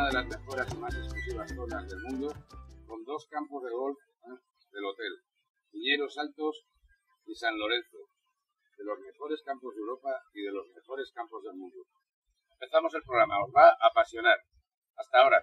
de las mejores y más exclusivas zonas del mundo, con 2 campos de golf del hotel, Piñeros Altos y San Lorenzo, de los mejores campos de Europa y de los mejores campos del mundo. Empezamos el programa, os va a apasionar. Hasta ahora.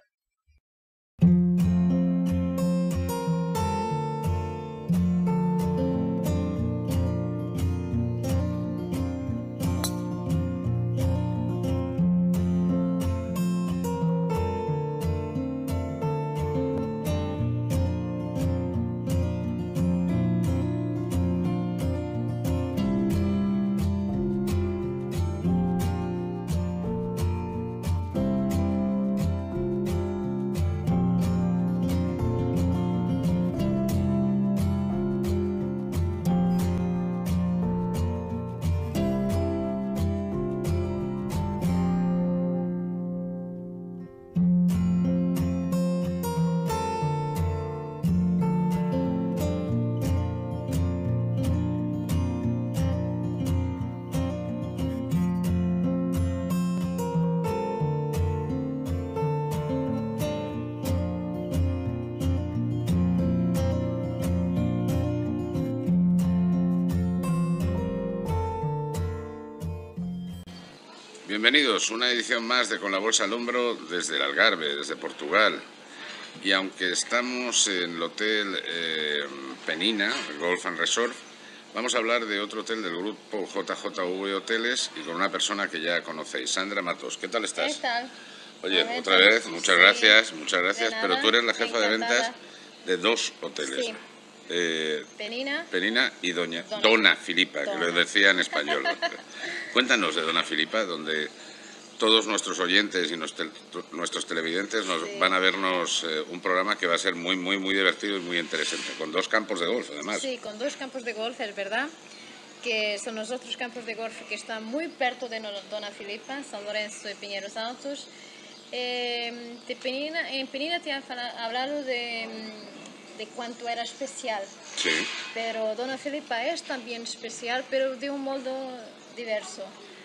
Bienvenidos, una edición más de Con la Bolsa al Hombro desde el Algarve, desde Portugal. Y aunque estamos en el hotel Penina, Golf and Resort, vamos a hablar de otro hotel del grupo JJV Hoteles y con una persona que ya conocéis, Sandra Matos. ¿Qué tal estás? ¿Qué tal? Oye, otra vez, muchas gracias, pero tú eres la jefa de ventas de 2 hoteles. Sí. Penina y Dona Filipa, que lo decía en español. Cuéntanos de Dona Filipa, donde todos nuestros oyentes y nuestros televidentes van a vernos un programa que va a ser muy divertido y muy interesante, con 2 campos de golf además. Sí, con 2 campos de golf, es verdad, que son los otros campos de golf que están muy perto de Dona Filipa, San Lorenzo y Piñeros Altos. En Penina te han hablado de cuánto era especial, sí. Pero Dona Filipa es también especial, pero de un modo diverso,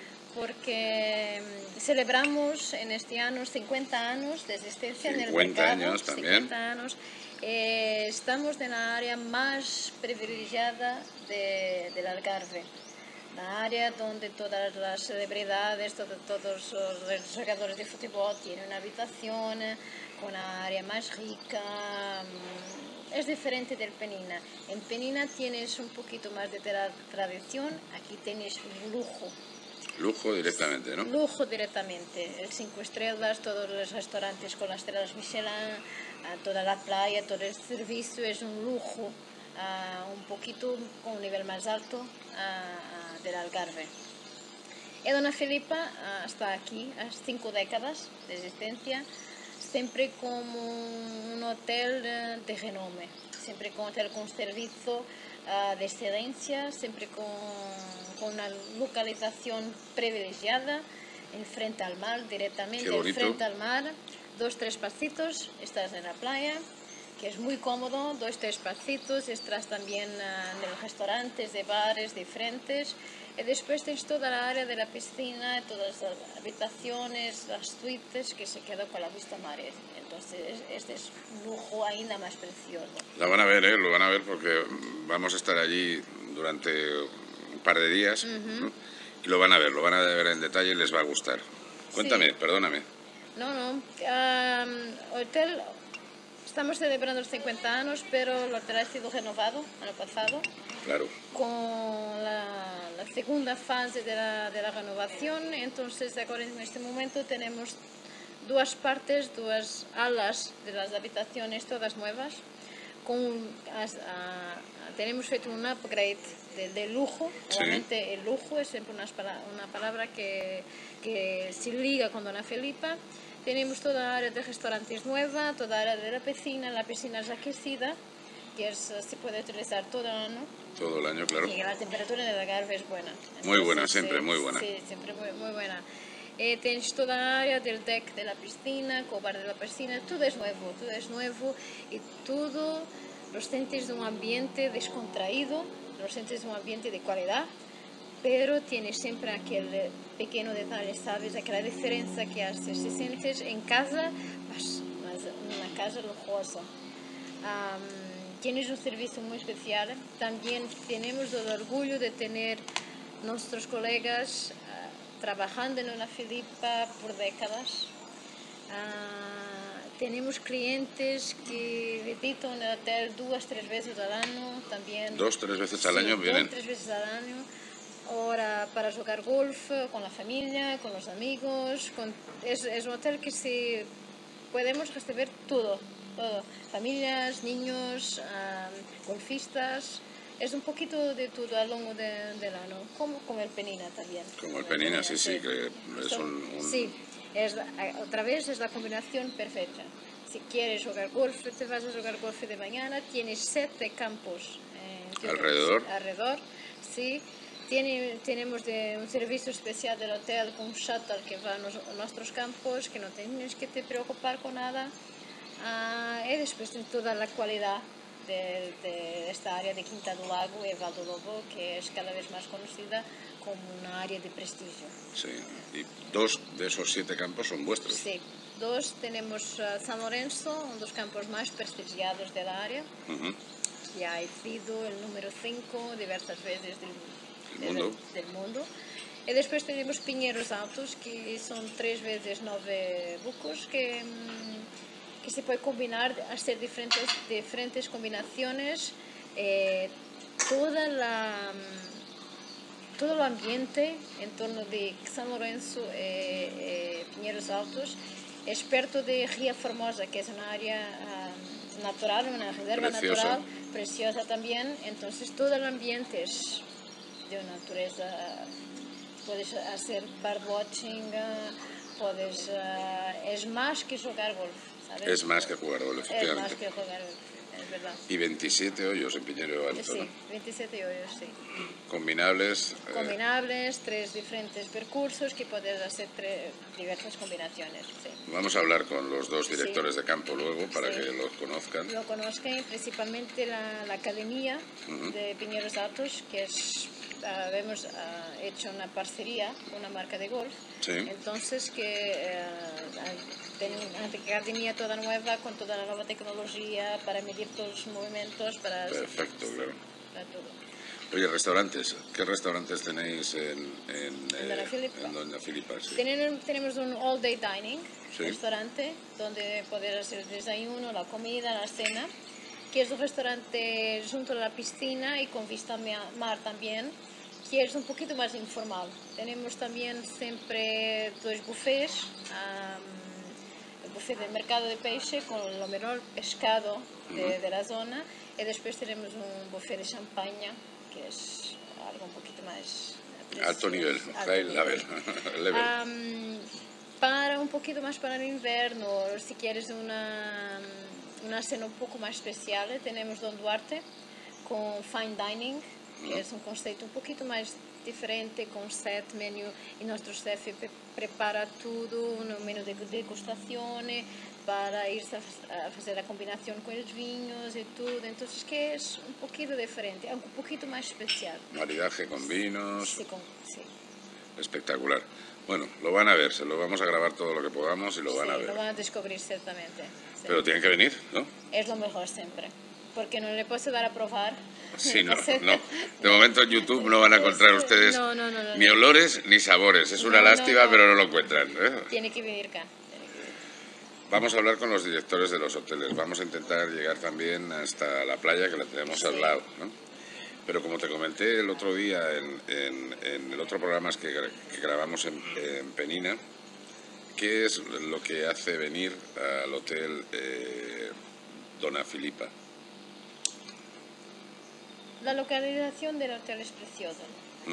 porque celebramos en este año 50 años de existencia en el mercado. 50 años también. 50 años. Estamos en la área más privilegiada del Algarve, la área donde todas las celebridades, todos los jugadores de fútbol tienen una habitación con una área más rica. Es diferente del Penina. En Penina tienes un poquito más de tradición, aquí tienes lujo. Lujo directamente, ¿no? Lujo directamente. El 5 estrellas, todos los restaurantes con las estrellas Michelin, toda la playa, todo el servicio es un lujo, un poquito con un nivel más alto del Algarve. Y Dona Filipa está aquí, a 5 décadas de existencia, siempre como un hotel de renombre, siempre con un hotel con servicio de excelencia, siempre con una localización privilegiada, enfrente al mar, directamente enfrente al mar, 2-3 pasitos, estás en la playa, que es muy cómodo, 2-3 pasitos, estás también en los restaurantes, de bares diferentes, y después tienes toda la área de la piscina, todas las habitaciones, las suites, que se quedan con la vista al mar. Entonces, este es un lujo ainda más precioso. La van a ver, lo van a ver porque vamos a estar allí durante un par de días, ¿no? Y lo van a ver en detalle y les va a gustar. Cuéntame, sí. Perdóname. No, hotel, estamos celebrando los 50 años, pero el hotel ha sido renovado año pasado. Claro. Con la segunda fase de la renovación, entonces ahora en este momento tenemos 2 partes, 2 alas de las habitaciones todas nuevas. Tenemos hecho un upgrade de lujo. Realmente sí. El lujo es siempre una palabra que se liga con Dona Filipa. Tenemos toda la área de restaurantes nueva, toda la área de la piscina es aquecida, que se puede utilizar todo el año. Todo el año, claro. Y la temperatura en el Algarve es buena. Entonces, muy buena, siempre muy buena. Sí, siempre muy buena. Tienes toda la área del deck de la piscina, con bar de la piscina, todo es nuevo y todo lo sientes de un ambiente descontraído, lo sientes de un ambiente de calidad, pero tiene siempre aquel pequeño detalle, ¿sabes? Aquella diferencia que hace. Si sientes en casa, pues, una casa lujosa. Tienes un servicio muy especial. También tenemos el orgullo de tener nuestros colegas trabajando en una Filipa por décadas. Tenemos clientes que visitan el hotel 2-3 veces al año también. 2-3 veces al año vienen. 2-3 veces al año. Ahora para jugar golf con la familia, con los amigos. Es un hotel que podemos recibir todo. Familias, niños, golfistas. Es un poquito de todo a lo largo del año, como el Penina también. Como el Penina, sí, que es Sí, otra vez es la combinación perfecta. Si quieres jugar golf, te vas a jugar golf de mañana, tienes 7 campos alrededor, sí. Tenemos un servicio especial del hotel con un shuttle que va a nuestros campos, que no tienes que te preocupar con nada. Y después de toda la cualidad de esta área de Quinta do Lago y Val do Lobo, que es cada vez más conocida como una área de prestigio. Sí, y 2 de esos 7 campos son vuestros. Sí, 2 tenemos San Lorenzo, uno de los campos más prestigiados de la área. Ya ha sido el número 5 diversas veces del mundo. Y después tenemos Piñeros Altos, que son 3 veces 9 bucos que se puede combinar, hacer diferentes combinaciones. Todo el ambiente en torno de San Lorenzo y Piñeros Altos, experto de Ría Formosa, que es una área natural, una reserva natural, preciosa también. Entonces todo el ambiente es de una naturaleza. Puedes hacer birdwatching, es más que jugar golf, ¿sabes? Es más que jugar golf, efectivamente. Es más que jugar golf, es verdad. Y 27 hoyos en Piñero Alto, Sí, ¿no? 27 hoyos, sí. Combinables. 3 diferentes percursos que puedes hacer diversas combinaciones, sí. Vamos a hablar con los 2 directores de campo luego para que los conozcan. Lo conozcan principalmente la academia de Piñeros Altos, que hemos hecho una parcería con una marca de golf. Sí. Entonces una academia toda nueva con toda la nueva tecnología para medir todos los movimientos. Perfecto, claro. Para todo. Oye, restaurantes. ¿Qué restaurantes tenéis en Doña Filipa? Sí. Tenemos un all day dining, Sí. restaurante, donde poder hacer el desayuno, la comida, la cena, que es un restaurante junto a la piscina y con vista al mar también, que es un poquito más informal. Tenemos también siempre 2 buffets, el buffet del mercado de peixe con lo mejor pescado de la zona, y después tenemos un buffet de champaña, que es algo un poquito más alto nivel, high level. Para un poquito más para el invierno, si quieres una cena un poco más especial, tenemos Don Duarte con fine dining, que es un concepto un poquito más diferente, con set menú, y nuestro chef prepara todo, un menú de degustaciones para irse a hacer la combinación con los vinos y todo. Entonces, que es un poquito diferente, un poquito más especial. Maridaje con vinos. Sí. Espectacular. Bueno, lo van a ver, se lo vamos a grabar todo lo que podamos y lo van a ver. Lo van a descubrir ciertamente. Sí. Pero tienen que venir, ¿no? Es lo mejor siempre, porque no le puedo dar a probar. Sí, no. De momento en YouTube no van a encontrar ustedes ni olores ni sabores. Es una lástima, pero no lo encuentran, ¿eh? Tiene que venir acá. Vamos a hablar con los directores de los hoteles. Vamos a intentar llegar también hasta la playa, que la tenemos al lado, ¿no? Pero como te comenté el otro día en el otro programa que grabamos en Penina, ¿qué es lo que hace venir al hotel Dona Filipa? La localización del hotel es preciosa.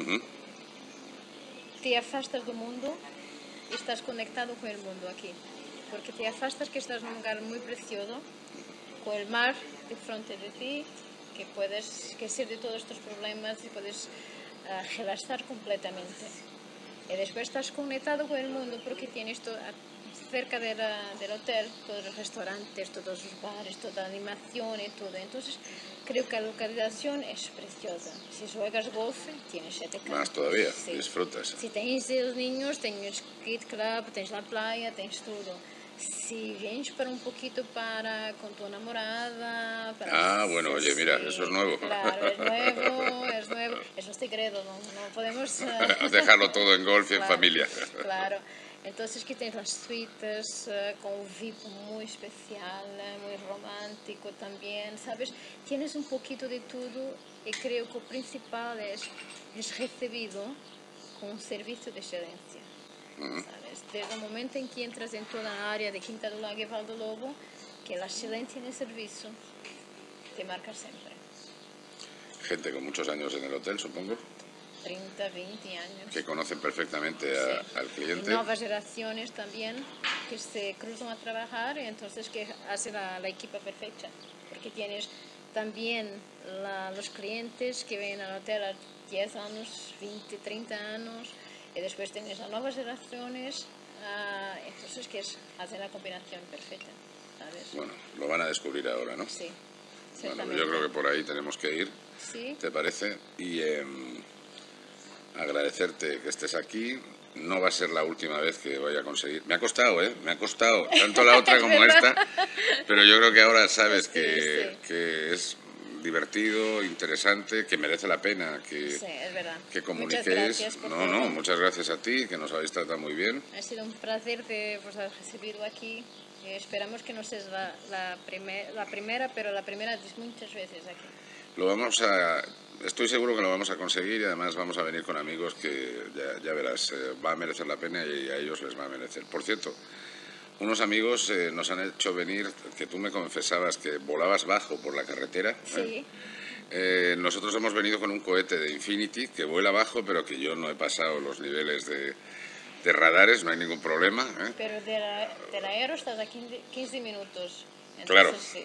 Te afastas del mundo y estás conectado con el mundo aquí. Porque te afastas que estás en un lugar muy precioso, con el mar de frente de ti, que puedes esquecer de todos estos problemas y puedes relaxar completamente. Y después estás conectado con el mundo porque tienes cerca del hotel todos los restaurantes, todos los bares, toda la animación y todo. Entonces creo que la localización es preciosa. Si juegas golf, tienes 7 campos. Más todavía, sí. Disfrutas. Si tienes los niños, tienes Kid Club, tienes la playa, tienes todo. Si vienes para un poquito con tu enamorada... bueno, oye, mira, eso es nuevo. Claro, es nuevo. Es un secreto, no podemos... dejarlo todo en golf y en familia. Claro. Entonces que tienes las suites con un VIP muy especial, muy romántico también, ¿sabes? Tienes un poquito de todo y creo que lo principal es recibido con un servicio de excelencia. ¿Sabes? Desde el momento en que entras en toda la área de Quinta do Lago y Val do Lobo, que la excelencia en el servicio te marca siempre. Gente con muchos años en el hotel, supongo. 30, 20 años. Que conocen perfectamente al cliente. Y nuevas generaciones también que se cruzan a trabajar y entonces que hace la equipa perfecta. Porque tienes también los clientes que vienen al hotel a 10 años, 20, 30 años. Y después tienes las nuevas generaciones, entonces que hacen la combinación perfecta, ¿sabes? Bueno, lo van a descubrir ahora, ¿no? Sí, bueno, yo creo que por ahí tenemos que ir, ¿sí? ¿Te parece? Y agradecerte que estés aquí. No va a ser la última vez que voy a conseguir. Me ha costado, tanto la otra como esta, pero yo creo que ahora sabes que es divertido, interesante, que merece la pena que, sí, es verdad. Que comuniquéis. Muchas gracias por todo. Muchas gracias a ti, que nos habéis tratado muy bien. Ha sido un placer haber recibido aquí. Esperamos que no sea la primera, pero la primera de muchas veces aquí. Estoy seguro que lo vamos a conseguir y además vamos a venir con amigos que ya verás, va a merecer la pena y a ellos les va a merecer. Por cierto, unos amigos nos han hecho venir, que tú me confesabas que volabas bajo por la carretera. Sí. Nosotros hemos venido con un cohete de Infinity que vuela bajo, pero que yo no he pasado los niveles de radares, no hay ningún problema. Pero del aero estás a 15 minutos. Entonces, claro. Sí.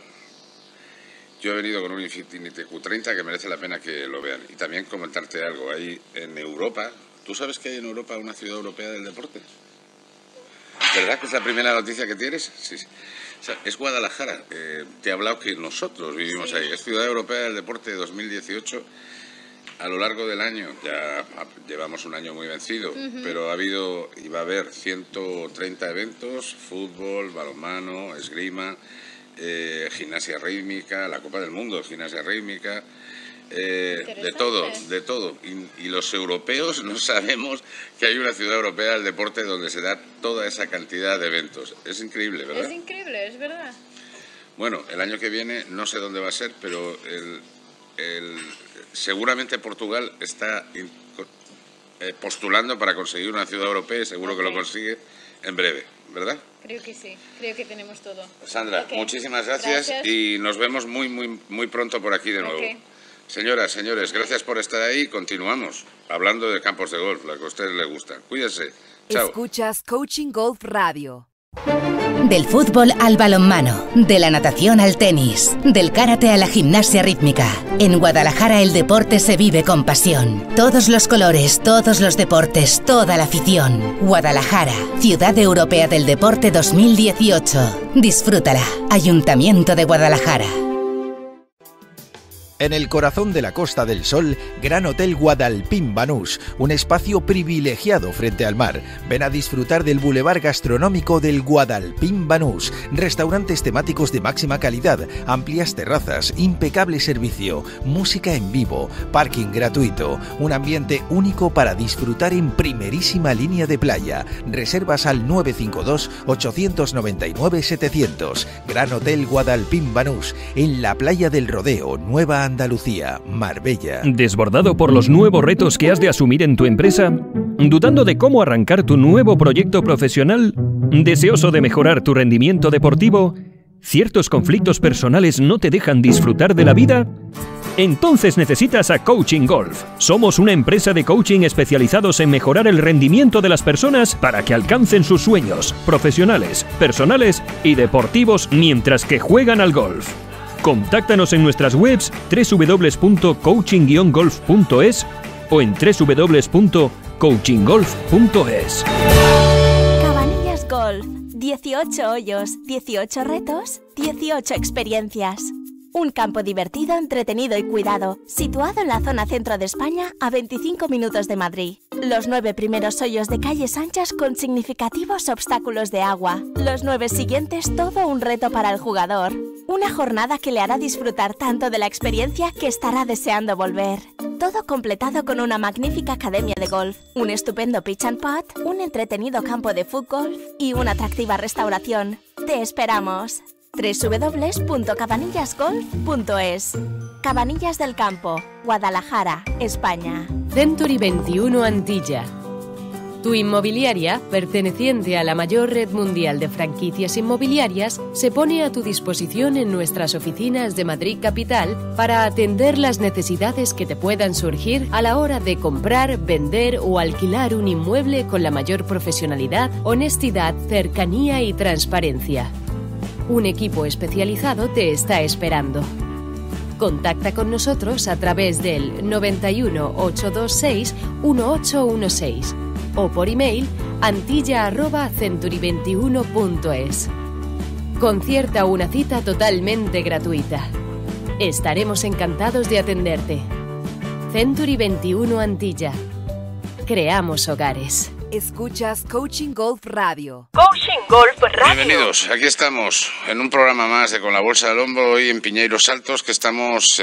Yo he venido con un Infinity Q30 que merece la pena que lo vean. Y también comentarte algo, hay en Europa, ¿tú sabes que hay en Europa una ciudad europea del deporte? ¿Verdad que es la primera noticia que tienes? Sí. O sea, es Guadalajara. Te he hablado que nosotros vivimos ahí. Es Ciudad Europea del Deporte de 2018. A lo largo del año, ya llevamos un año muy vencido, pero iba a haber 130 eventos, fútbol, balonmano, esgrima, gimnasia rítmica, la Copa del Mundo de gimnasia rítmica, de todo. Y los europeos no sabemos que hay una ciudad europea del deporte donde se da toda esa cantidad de eventos. Es increíble, ¿verdad? Es increíble, es verdad. Bueno, el año que viene no sé dónde va a ser, pero seguramente Portugal está postulando para conseguir una ciudad europea y seguro que lo consigue en breve, ¿verdad? Creo que sí, creo que tenemos todo. Sandra, muchísimas gracias y nos vemos muy pronto por aquí de nuevo. Señoras, señores, gracias por estar ahí. Continuamos hablando de campos de golf, lo que a ustedes les gusta. Cuídense. Chao. Escuchas Coaching Golf Radio. Del fútbol al balonmano, de la natación al tenis, del karate a la gimnasia rítmica. En Guadalajara el deporte se vive con pasión. Todos los colores, todos los deportes, toda la afición. Guadalajara, Ciudad Europea del Deporte 2018. Disfrútala. Ayuntamiento de Guadalajara. En el corazón de la Costa del Sol, Gran Hotel Guadalpín Banús, un espacio privilegiado frente al mar. Ven a disfrutar del bulevar gastronómico del Guadalpín Banús, restaurantes temáticos de máxima calidad, amplias terrazas, impecable servicio, música en vivo, parking gratuito, un ambiente único para disfrutar en primerísima línea de playa. Reservas al 952-899-700. Gran Hotel Guadalpín Banús, en la playa del Rodeo, Nueva Andalucía, Marbella. ¿Desbordado por los nuevos retos que has de asumir en tu empresa? ¿Dudando de cómo arrancar tu nuevo proyecto profesional? ¿Deseoso de mejorar tu rendimiento deportivo? ¿Ciertos conflictos personales no te dejan disfrutar de la vida? Entonces necesitas a Coaching Golf. Somos una empresa de coaching especializados en mejorar el rendimiento de las personas para que alcancen sus sueños profesionales, personales y deportivos mientras que juegan al golf. Contáctanos en nuestras webs www.coaching-golf.es o en www.coaching-golf.es. coachinggolf.es. Cabanillas Golf. 18 hoyos, 18 retos, 18 experiencias. Un campo divertido, entretenido y cuidado, situado en la zona centro de España, a 25 minutos de Madrid. Los 9 primeros hoyos de calles anchas con significativos obstáculos de agua. Los 9 siguientes, todo un reto para el jugador. Una jornada que le hará disfrutar tanto de la experiencia que estará deseando volver. Todo completado con una magnífica academia de golf, un estupendo pitch and putt, un entretenido campo de fútbol y una atractiva restauración. ¡Te esperamos! www.cabanillasgolf.es. Cabanillas del Campo, Guadalajara, España. Century 21 Antilla. Tu inmobiliaria, perteneciente a la mayor red mundial de franquicias inmobiliarias, se pone a tu disposición en nuestras oficinas de Madrid Capital para atender las necesidades que te puedan surgir a la hora de comprar, vender o alquilar un inmueble con la mayor profesionalidad, honestidad, cercanía y transparencia. Un equipo especializado te está esperando. Contacta con nosotros a través del 91 826 1816 o por email antilla@century21.es. Concierta una cita totalmente gratuita. Estaremos encantados de atenderte. Century 21 Antilla. Creamos hogares. Escuchas Coaching Golf Radio. Coaching Golf Radio. Bienvenidos, aquí estamos en un programa más de Con la Bolsa al Hombro, hoy en Piñeiros Altos, que estamos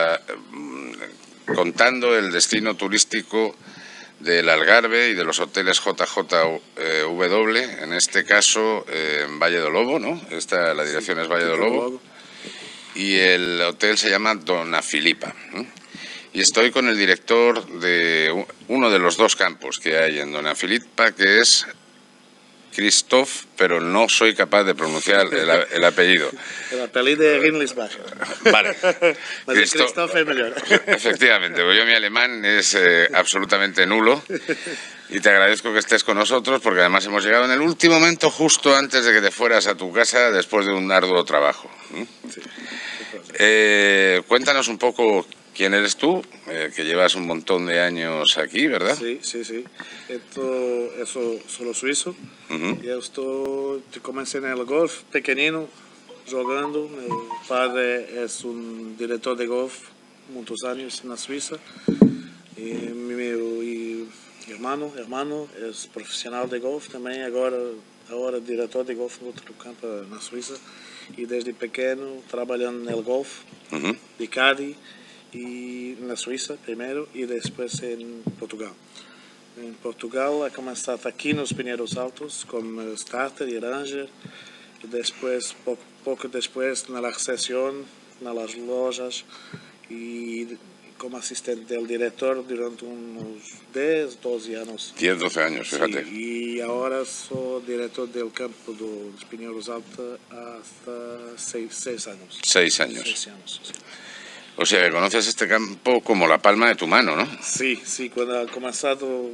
contando el destino turístico del Algarve y de los hoteles JJW, en este caso en Valle do Lobo, ¿no? La dirección es Valle do Lobo, y el hotel se llama Dona Filipa. Y estoy con el director de uno de los dos campos que hay en Dona Filipa, que es Christoph, pero no soy capaz de pronunciar el apellido. El apellido de Rinlisbach. Vale. Christoph es mejor. Efectivamente, pues yo mi alemán es absolutamente nulo y te agradezco que estés con nosotros porque además hemos llegado en el último momento justo antes de que te fueras a tu casa después de un arduo trabajo. Sí. Cuéntanos un poco quién eres tú, que llevas un montón de años aquí, ¿verdad? Sí. Eso solo suizo. Yo comencé en el golf pequeñino, jugando. Mi padre es un director de golf muchos años en la Suiza. Y mi hermano es profesional de golf también, ahora director de golf en otro campo en la Suiza. Y desde pequeño trabajando en el golf de Cádiz, y en la Suiza primero y después en Portugal. En Portugal he comenzado aquí en los Piñeiros Altos como starter y ranger y después, poco después en la recepción, en las lojas y como asistente del director durante unos 10, 12 años. 10, 12 años, fíjate. Sí, y ahora soy director del campo de los Piñeiros Altos hasta 6 años. 6 años. 6 años, sí. O sea, que conoces este campo como la palma de tu mano, ¿no? Sí, cuando he comenzado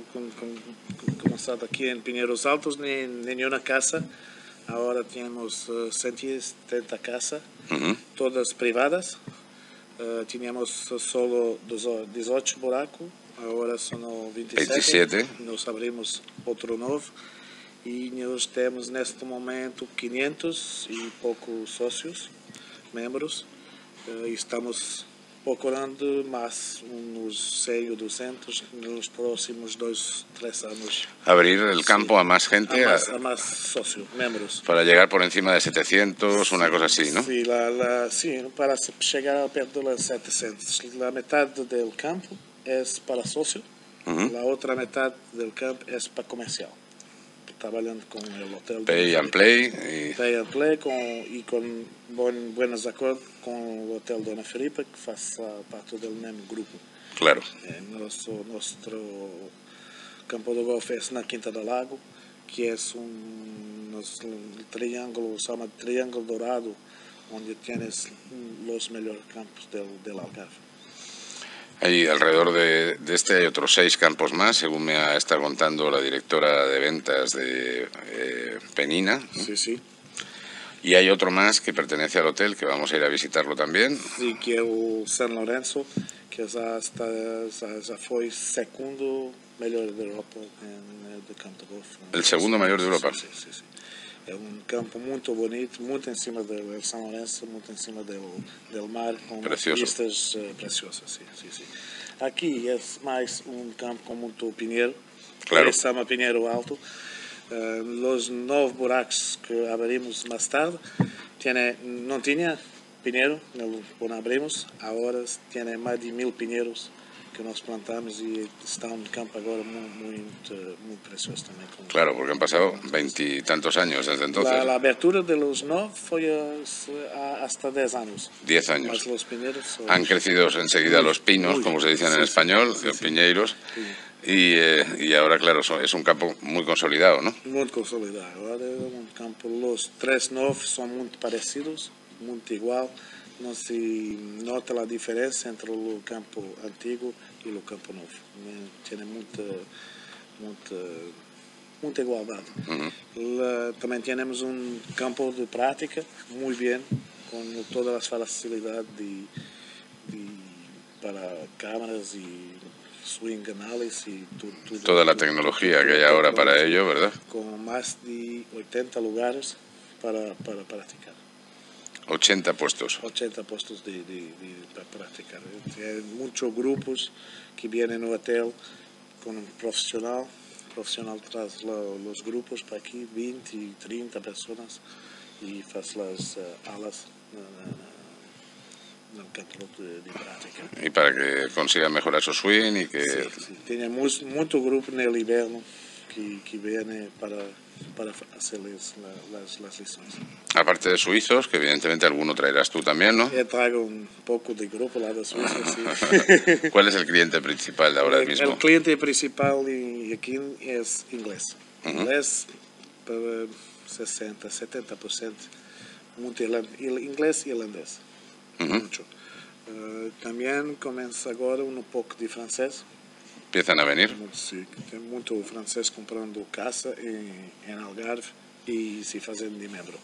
aquí en Piñeiros Altos, ni una casa. Ahora tenemos 170 casas, todas privadas. Teníamos solo 18 buracos, ahora son 27. Nos abrimos otro nuevo y nos tenemos en este momento 500 y pocos socios, miembros. Y estamos procurando más unos 100 o 200 en los próximos 2-3 años. Abrir el campo a más gente. A más socios, miembros. Para llegar por encima de 700, una cosa así, ¿no? Sí, sí, para llegar a perto de los 700. La mitad del campo es para socios, la otra mitad del campo es para comercial. Trabajando con el hotel. Pay and Play. Pay and Play con buenos acuerdos con el hotel Dona Filipa, que hace parte del mismo grupo. Claro. Nuestro campo de golf es en la Quinta del Lago, que es un triángulo, se llama Triángulo Dorado, donde tienes los mejores campos del Algarve. Ahí alrededor de este hay otros 6 campos más, según me ha estado contando la directora de ventas de Penina, ¿no? Sí. Y hay otro más que pertenece al hotel, que vamos a ir a visitarlo también. Sí, que es el San Lorenzo, que ya fue segundo melhor da Europa de campo de golfe. El segundo mayor de Europa. Sí. É campo muito bonito, muito em cima do São Lourenço, muito em cima do mar, com vistas preciosas. Sim. Aqui é mais campo com muito pinheiro, claro. Se chama Pinheiro Alto. Os 9 buracos que abrimos mais tarde, não tinha pinheiro quando abrimos, agora tem mais de 1000 pinheiros que nós plantamos e está un campo agora muy precioso también. Claro, porque han pasado 20 y tantos años desde entonces. La abertura de los 9 fue hasta 10 años. 10 años. Los piñeros han crecido enseguida los pinos, como se dicen en español, los piñeiros. Y ahora, claro, es un campo muy consolidado, ¿no? Muy consolidado. Ahora es un campo, los 3 9 son muy parecidos, muy igual. No se nota la diferencia entre el campo antiguo y el campo nuevo. Tiene mucha igualdad. También tenemos un campo de práctica muy bien, con todas las facilidades para cámaras y swing análisis y toda la tecnología que hay ahora para ello, ¿verdad? Con más de 80 lugares para practicar. 80 puestos. 80 puestos para practicar. Hay muchos grupos que vienen al hotel con un profesional tras los grupos para aquí, 20 y 30 personas, y hace las alas en el campo de práctica. Y para que consigan mejorar su swing y que... Sí. Tenemos mucho grupo en el invierno que viene para hacerles las lecciones. Aparte de suizos, que evidentemente alguno traerás tú también, ¿no? Yo traigo un poco de grupo de Suiza, sí. ¿Cuál es el cliente principal de ahora mismo? El cliente principal aquí es inglés. Inglés para 60, 70%. Inglés y irlandés. Mucho. También comienza ahora un poco de francés. ¿Empiezan a venir? Sí, tem muito francês comprando casa em Algarve e se fazendo de membro.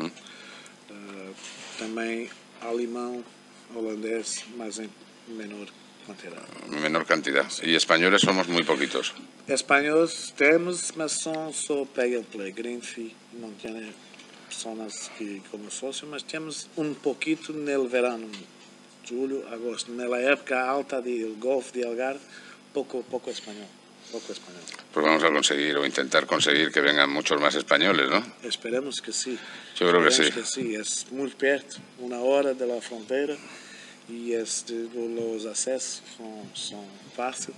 Também alemão, holandés, mas em menor quantidade. Menor cantidad. Sí. Y españoles somos muy poquitos. Espanhóis temos, mas são só pay and play. Greenfee não tem pessoas que como sócio, mas temos um pouquito no verano, julho, agosto. Na época alta do golfe de Algarve, poco español. Pues vamos a conseguir o intentar conseguir que vengan muchos más españoles, ¿no? Esperemos que sí. Yo creo que sí. Es muy perto, 1 hora de la frontera y los accesos son fáciles,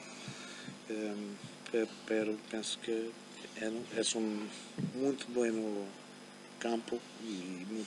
pero pienso que es un muy buen campo y muy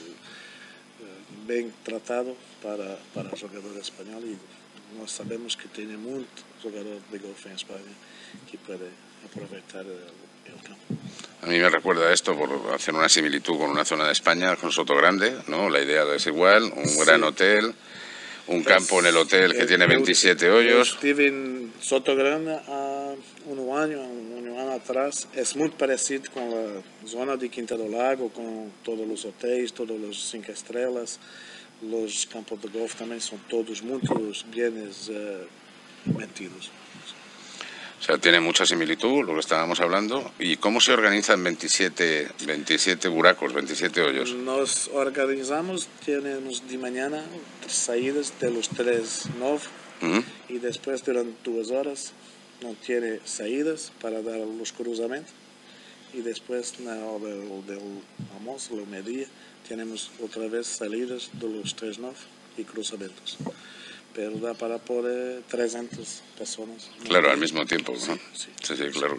bien tratado para el jugador español. Y nós sabemos que tem muito jogador de golfe en España que puede aprovechar el campo. A mí me recuerda esto, por hacer una similitud con una zona de España, con Sotogrande, ¿no? La idea es igual, un gran hotel, un campo en el hotel que tiene 27 hoyos. Estuve en Sotogrande há un año atrás. Es muy parecido con la zona de Quinta do Lago, con todos los hoteles, todos los 5 estrellas. Los campos de golf también son todos muy bien metidos. O sea, tiene mucha similitud lo que estábamos hablando. ¿Y cómo se organizan 27 buracos, 27 hoyos? Nos organizamos, tenemos de mañana salidas de los 3 9 y después durante 2 horas no tiene salidas para dar los cruzamientos. Y después na hora del almuerzo, la mediodía, tenemos otra vez salidas de los 3 9 y cruzamientos. Pero da para poner 300 personas. Claro, al mismo tiempo, ¿no? Sí, claro.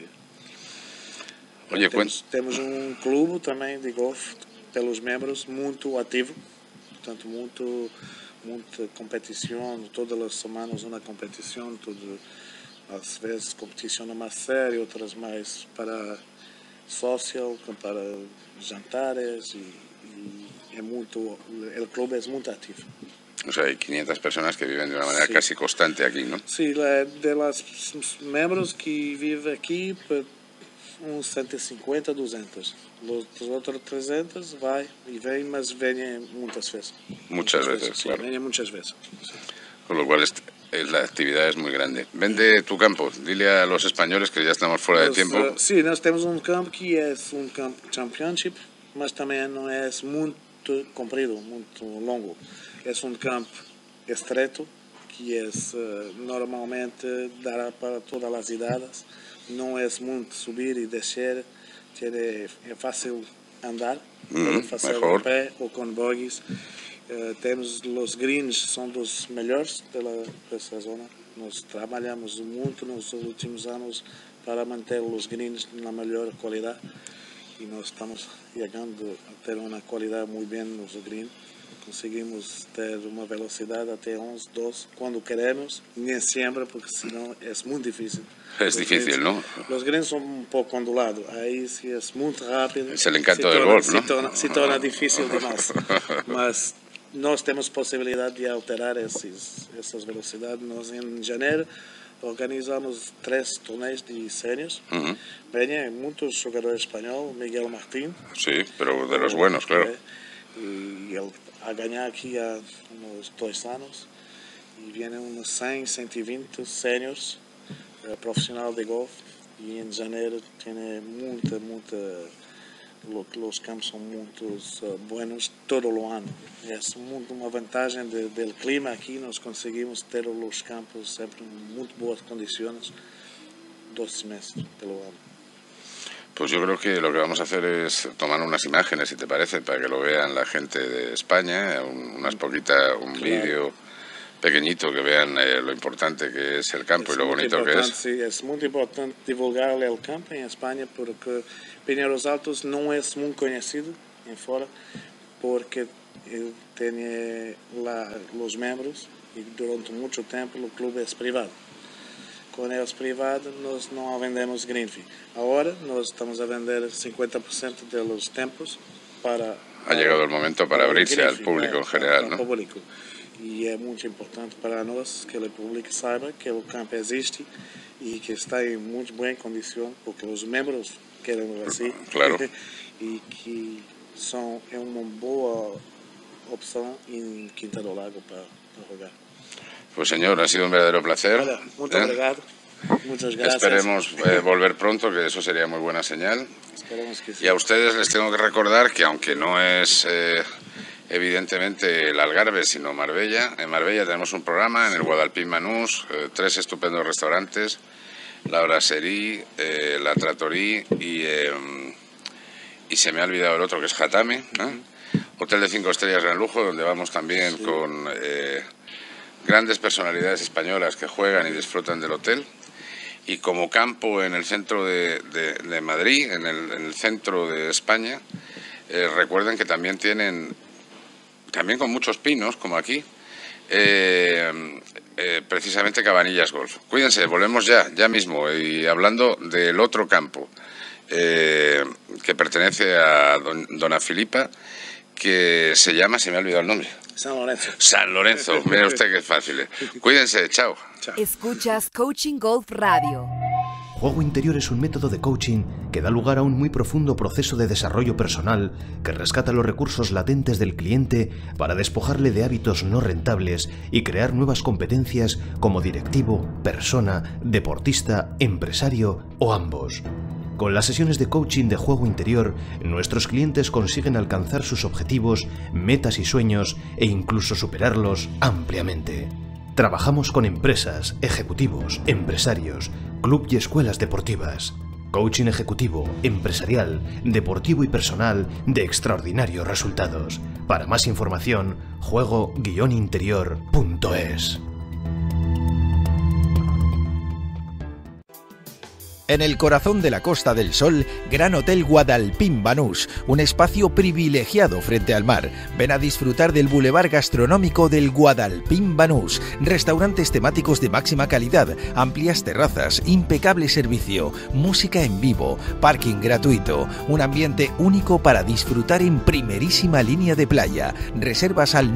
Oye, temos un club también de golf pelos membros muy activo, portanto muita competición, todas las semanas una competición, às vezes competição mais séria, outras mais para social, para jantares y el club es muy activo. O sea, hay 500 personas que viven de una manera casi constante aquí, ¿no? Sí, de los miembros que viven aquí, pues, uns 150, 200. Los otros 300 van y ven, mas vienen muchas veces. Muchas veces, sí, claro. Vienen muchas veces. Sí. Con lo cual la actividad es muy grande. Vende tu campo, dile a los españoles que ya estamos fuera de tiempo. Sim, nós temos campo que é campo championship, mas também não é muito comprido, muito longo. É campo estreito, que é normalmente dará para todas as idades. Não é muito subir e descer, é fácil andar, fazer a pé ou com bogies. Temos os greens, são dos melhores dessa zona. Nós trabalhamos muito nos últimos anos para manter os greens na melhor qualidade e nós estamos chegando a ter uma qualidade muito bem nos greens. Conseguimos ter uma velocidade até 11, 12 quando queremos, nem sempre, porque senão é muito difícil. Es difícil, ¿no? Los greens son un poco ondulados, ahí sí es muy rápido. Es el encanto del golf, ¿no? Se torna difícil demás. Mas nós temos possibilidade de alterar essas velocidades. Nós, em janeiro, organizamos 3 torneios de seniors. Vêm muitos jogadores espanhóis, Miguel Martín. Sí, pero de los buenos, claro. E ele a ganhar aqui há uns 2 anos. E vêm uns 100, 120 seniors profissional de golfe. E em janeiro tem muita os campos são muito buenos todo o ano. É muito uma vantagem do clima aqui, nós conseguimos ter os campos sempre em muito boas condições 2 semestres pelo ano. Pues yo creo que lo que vamos a hacer es tomar unas imágenes, si te parece, para que lo vean la gente de España, un vídeo pequeñito, que vean lo importante que es el campo y lo bonito que es. Sí, es muy importante divulgar el campo en España porque Pinheiros Altos no es muy conocido en fuera porque tiene los miembros y durante mucho tiempo el club es privado. Con ellos privados nós não vendemos green fee. Agora nós estamos a vender 50% de los tempos para... Ha llegado el momento para abrirse al público en general, ¿no? Público. E é muito importante para nós que o público saiba que o campo existe e que está em muito boa condição, porque os membros querem assim. Claro. E que é uma boa opção em Quinta do Lago para jogar. Pues señor, ha sido un verdadero placer. Muchas gracias. Muchas gracias. Esperemos volver pronto, que eso sería muy buena señal. Esperemos que sí. Y a ustedes les tengo que recordar que aunque no es evidentemente el Algarve, sino Marbella, en Marbella tenemos un programa en el Guadalpín Banús, 3 estupendos restaurantes, la Brasserie, la Trattoria y se me ha olvidado el otro que es Jatame, ¿no? Hotel de 5 estrellas gran lujo, donde vamos también con grandes personalidades españolas que juegan y disfrutan del hotel. Y como campo en el centro de Madrid, en el centro de España, recuerden que también tienen, también con muchos pinos, como aquí, precisamente Cabanillas Golf. Cuídense, volvemos ya mismo. Y hablando del otro campo, que pertenece a Dona Filipa, que se llama, se me ha olvidado el nombre. San Lorenzo. San Lorenzo, mire usted qué fácil. Cuídense, chao. Escuchas Coaching Golf Radio. Juego interior es un método de coaching que da lugar a un muy profundo proceso de desarrollo personal que rescata los recursos latentes del cliente para despojarle de hábitos no rentables y crear nuevas competencias como directivo, persona, deportista, empresario o ambos. Con las sesiones de coaching de juego interior, nuestros clientes consiguen alcanzar sus objetivos, metas y sueños e incluso superarlos ampliamente. Trabajamos con empresas, ejecutivos, empresarios, club y escuelas deportivas. Coaching ejecutivo, empresarial, deportivo y personal de extraordinarios resultados. Para más información, juego-interior.es. En el corazón de la Costa del Sol, Gran Hotel Guadalpín Banús, un espacio privilegiado frente al mar. Ven a disfrutar del bulevar gastronómico del Guadalpín Banús, restaurantes temáticos de máxima calidad, amplias terrazas, impecable servicio, música en vivo, parking gratuito, un ambiente único para disfrutar en primerísima línea de playa. Reservas al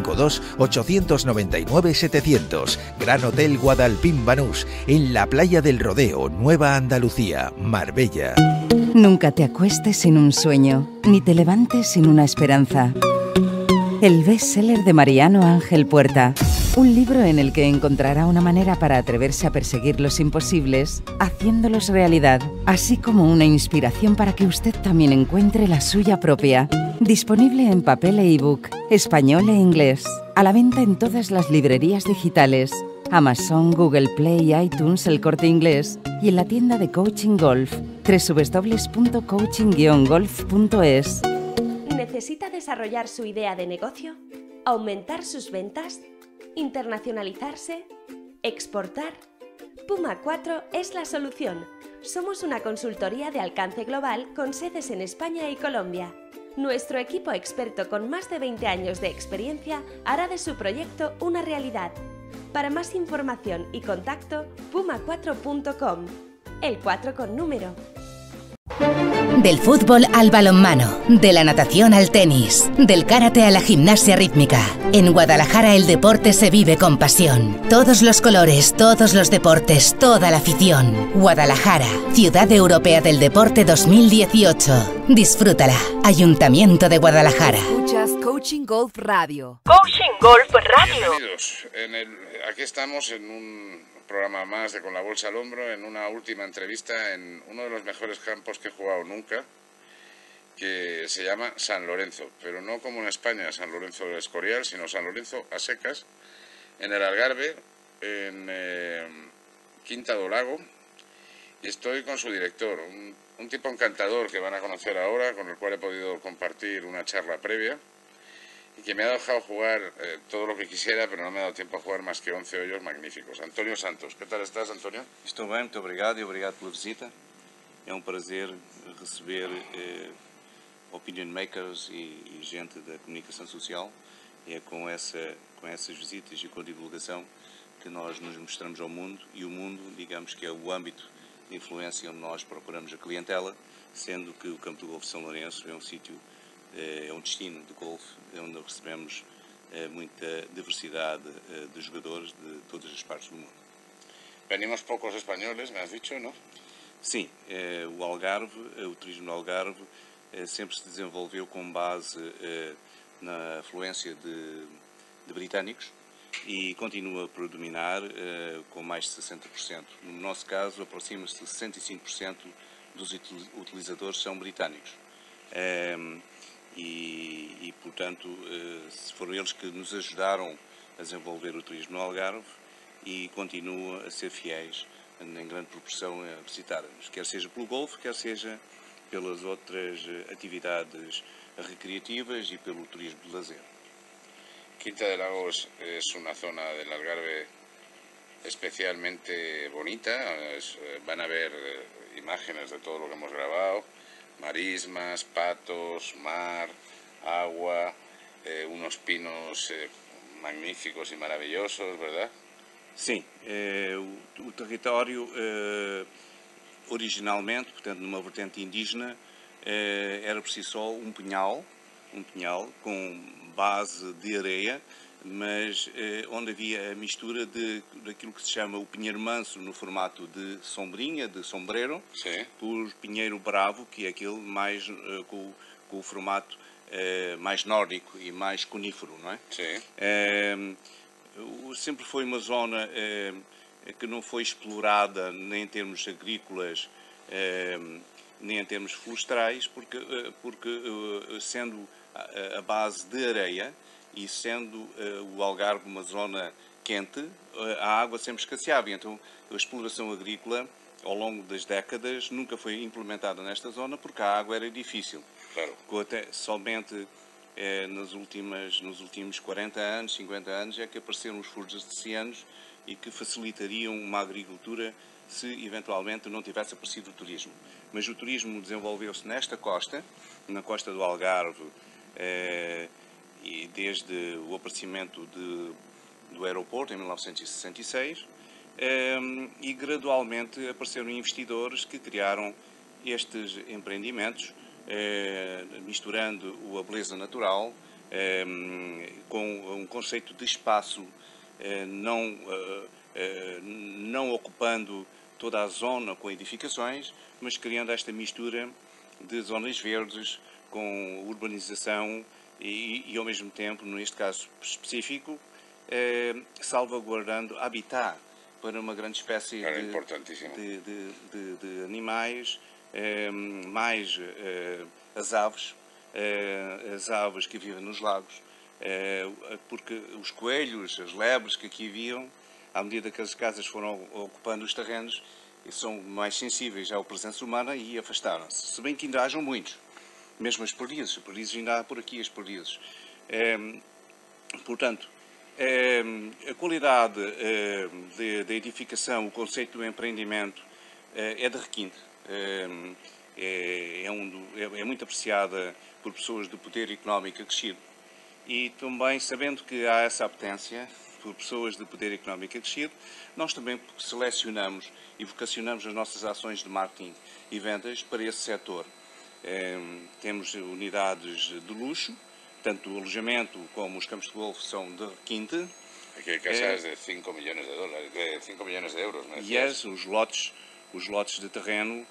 952-899-700. Gran Hotel Guadalpín Banús, en la playa del Rodeo, Nueva Andalucía, Marbella. Nunca te acuestes sin un sueño, ni te levantes sin una esperanza. el bestseller de Mariano Ángel Puerta. Un libro en el que encontrará una manera para atreverse a perseguir los imposibles, haciéndolos realidad, así como una inspiración para que usted también encuentre la suya propia. Disponible en papel e ebook, español e inglés. A la venta en todas las librerías digitales, Amazon, Google Play, iTunes, El Corte Inglés y en la tienda de Coaching Golf, www.coaching-golf.es. ¿Necesita desarrollar su idea de negocio? ¿Aumentar sus ventas? ¿Internacionalizarse? ¿Exportar? Puma 4 es la solución. Somos una consultoría de alcance global con sedes en España y Colombia. Nuestro equipo experto con más de 20 años de experiencia hará de su proyecto una realidad. Para más información y contacto, puma4.com. El 4 con número. Del fútbol al balonmano, de la natación al tenis, del karate a la gimnasia rítmica. En Guadalajara el deporte se vive con pasión. Todos los colores, todos los deportes, toda la afición. Guadalajara, Ciudad Europea del Deporte 2018. Disfrútala. Ayuntamiento de Guadalajara. Escuchas Coaching Golf Radio. Coaching Golf Radio. Bienvenidos. Aquí estamos en un programa más de Con la Bolsa al Hombro, en una última entrevista en uno de los mejores campos que he jugado nunca, que se llama San Lorenzo, pero no como en España San Lorenzo del Escorial, sino San Lorenzo a secas, en el Algarve, en Quinta do Lago, y estoy con su director, un tipo encantador que van a conocer ahora, con el cual he podido compartir una charla previa, y que me ha dejado jugar todo lo que quisiera, pero no me ha dado tiempo a jugar más que 11 hoyos magníficos. António Santos, ¿qué tal estás, António? Estou bem, muito obrigado e obrigado pela visita. É prazer receber opinion makers e gente da comunicação social. E é com essas visitas e com a divulgação que nós nos mostramos ao mundo, e o mundo, digamos que é o âmbito de influência onde nós procuramos a clientela, sendo que o Campo do Golfe de São Lourenço é um sítio, é um destino de golfe onde recebemos muita diversidade de jogadores de todas as partes do mundo. Venimos poucos espanhóis, me has dicho, não? Sim, o Algarve, o turismo do Algarve sempre se desenvolveu com base na afluência de britânicos e continua a predominar com mais de 60%. No nosso caso, aproxima-se de 65% dos utilizadores são britânicos. E, portanto, foram eles que nos ajudaram a desenvolver o turismo no Algarve e continuam a ser fiéis em grande proporção a visitar-nos, quer seja pelo golfe, quer seja pelas outras atividades recreativas e pelo turismo de lazer. Quinta de Lagos es una zona del Algarve especialmente bonita, van a ver imágenes de todo lo que hemos grabado, marismas, patos, mar, agua, unos pinos magníficos y maravillosos, ¿verdad? Sim, o território originalmente, portanto numa vertente indígena, era por si só um pinhal com base de areia, mas onde havia a mistura daquilo que se chama o pinheiro manso no formato de sombrinha, de sombreiro, sim, por pinheiro bravo, que é aquele mais com o formato mais nórdico e mais conífero, não é? Sim. Sempre foi uma zona que não foi explorada nem em termos agrícolas, nem em termos florestais, porque sendo a base de areia e sendo o Algarve uma zona quente, a água sempre escasseava. Então a exploração agrícola ao longo das décadas nunca foi implementada nesta zona porque a água era difícil. Claro. Até somente nos últimos 40 anos, 50 anos é que apareceram os furos artesianos e que facilitariam uma agricultura se eventualmente não tivesse aparecido o turismo. Mas o turismo desenvolveu-se nesta costa, na costa do Algarve, e desde o aparecimento do aeroporto em 1966, e gradualmente apareceram investidores que criaram estes empreendimentos, misturando a beleza natural com um conceito de espaço, não ocupando toda a zona com edificações, mas criando esta mistura de zonas verdes com urbanização e ao mesmo tempo, neste caso específico, salvaguardando habitat para uma grande espécie de animais, mais as aves que vivem nos lagos, porque os coelhos, as lebres que aqui viviam, à medida que as casas foram ocupando os terrenos, são mais sensíveis à presença humana e afastaram-se. Se bem que ainda hajam muitos, mesmo as perdizes ainda há por aqui as perdizes. Portanto, a qualidade da edificação, o conceito do empreendimento é de requinte. É muito apreciada por pessoas de poder económico acrescido. E também, sabendo que há essa apetência por pessoas de poder económico acrescido, nós também selecionamos e vocacionamos as nossas ações de marketing e vendas para esse setor. Temos unidades de luxo, tanto o alojamento como os campos de golfe são de requinte. Aqui hay casas de 5 millones de dólares, de 5 millones de euros. E os lotes de terreno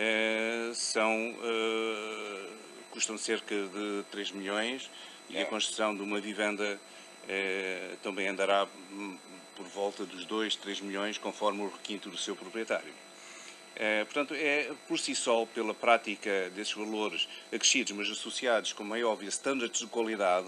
custam cerca de 3 milhões e a construção de uma vivenda também andará por volta dos 2, 3 milhões, conforme o requinte do seu proprietário. Portanto, por si só, pela prática desses valores acrescidos, mas associados, como é óbvio, standards de qualidade,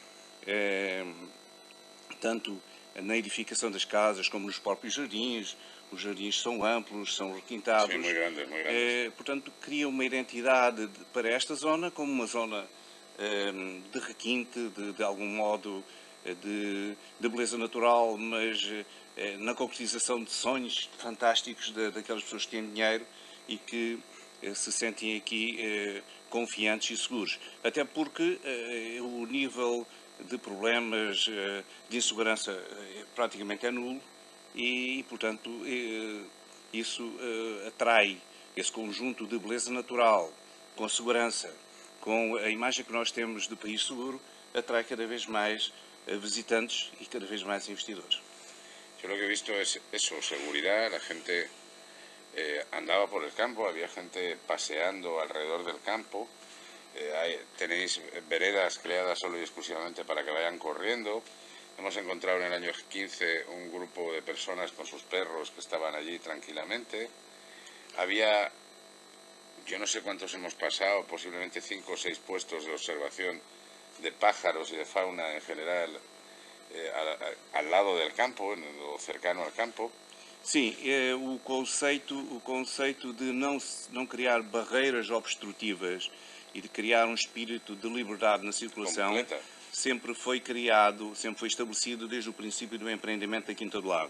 tanto na edificação das casas como nos próprios jardins. Os jardins são amplos, são requintados. Sim, muito grandes. Portanto, cria uma identidade para esta zona como uma zona de requinte, de algum modo de beleza natural, mas na concretização de sonhos fantásticos daquelas pessoas que têm dinheiro e que se sentem aqui confiantes e seguros. Até porque o nível de problemas de insegurança praticamente é nulo e portanto, isso atrai esse conjunto de beleza natural, com segurança, com a imagem que nós temos de país seguro, atrai cada vez mais visitantes y cada vez más investidores. Yo lo que he visto es eso, seguridad, la gente andaba por el campo, había gente paseando alrededor del campo, tenéis veredas creadas solo y exclusivamente para que vayan corriendo. Hemos encontrado en el año 15 un grupo de personas con sus perros que estaban allí tranquilamente. Había, yo no sé cuántos hemos pasado, posiblemente 5 o 6 puestos de observación de pájaros y de fauna en general al lado del campo, o cercano al campo. Sim, o conceito de não criar barreiras obstrutivas e de criar um espírito de liberdade na circulação sempre foi estabelecido desde o princípio do empreendimento da Quinta do Lago.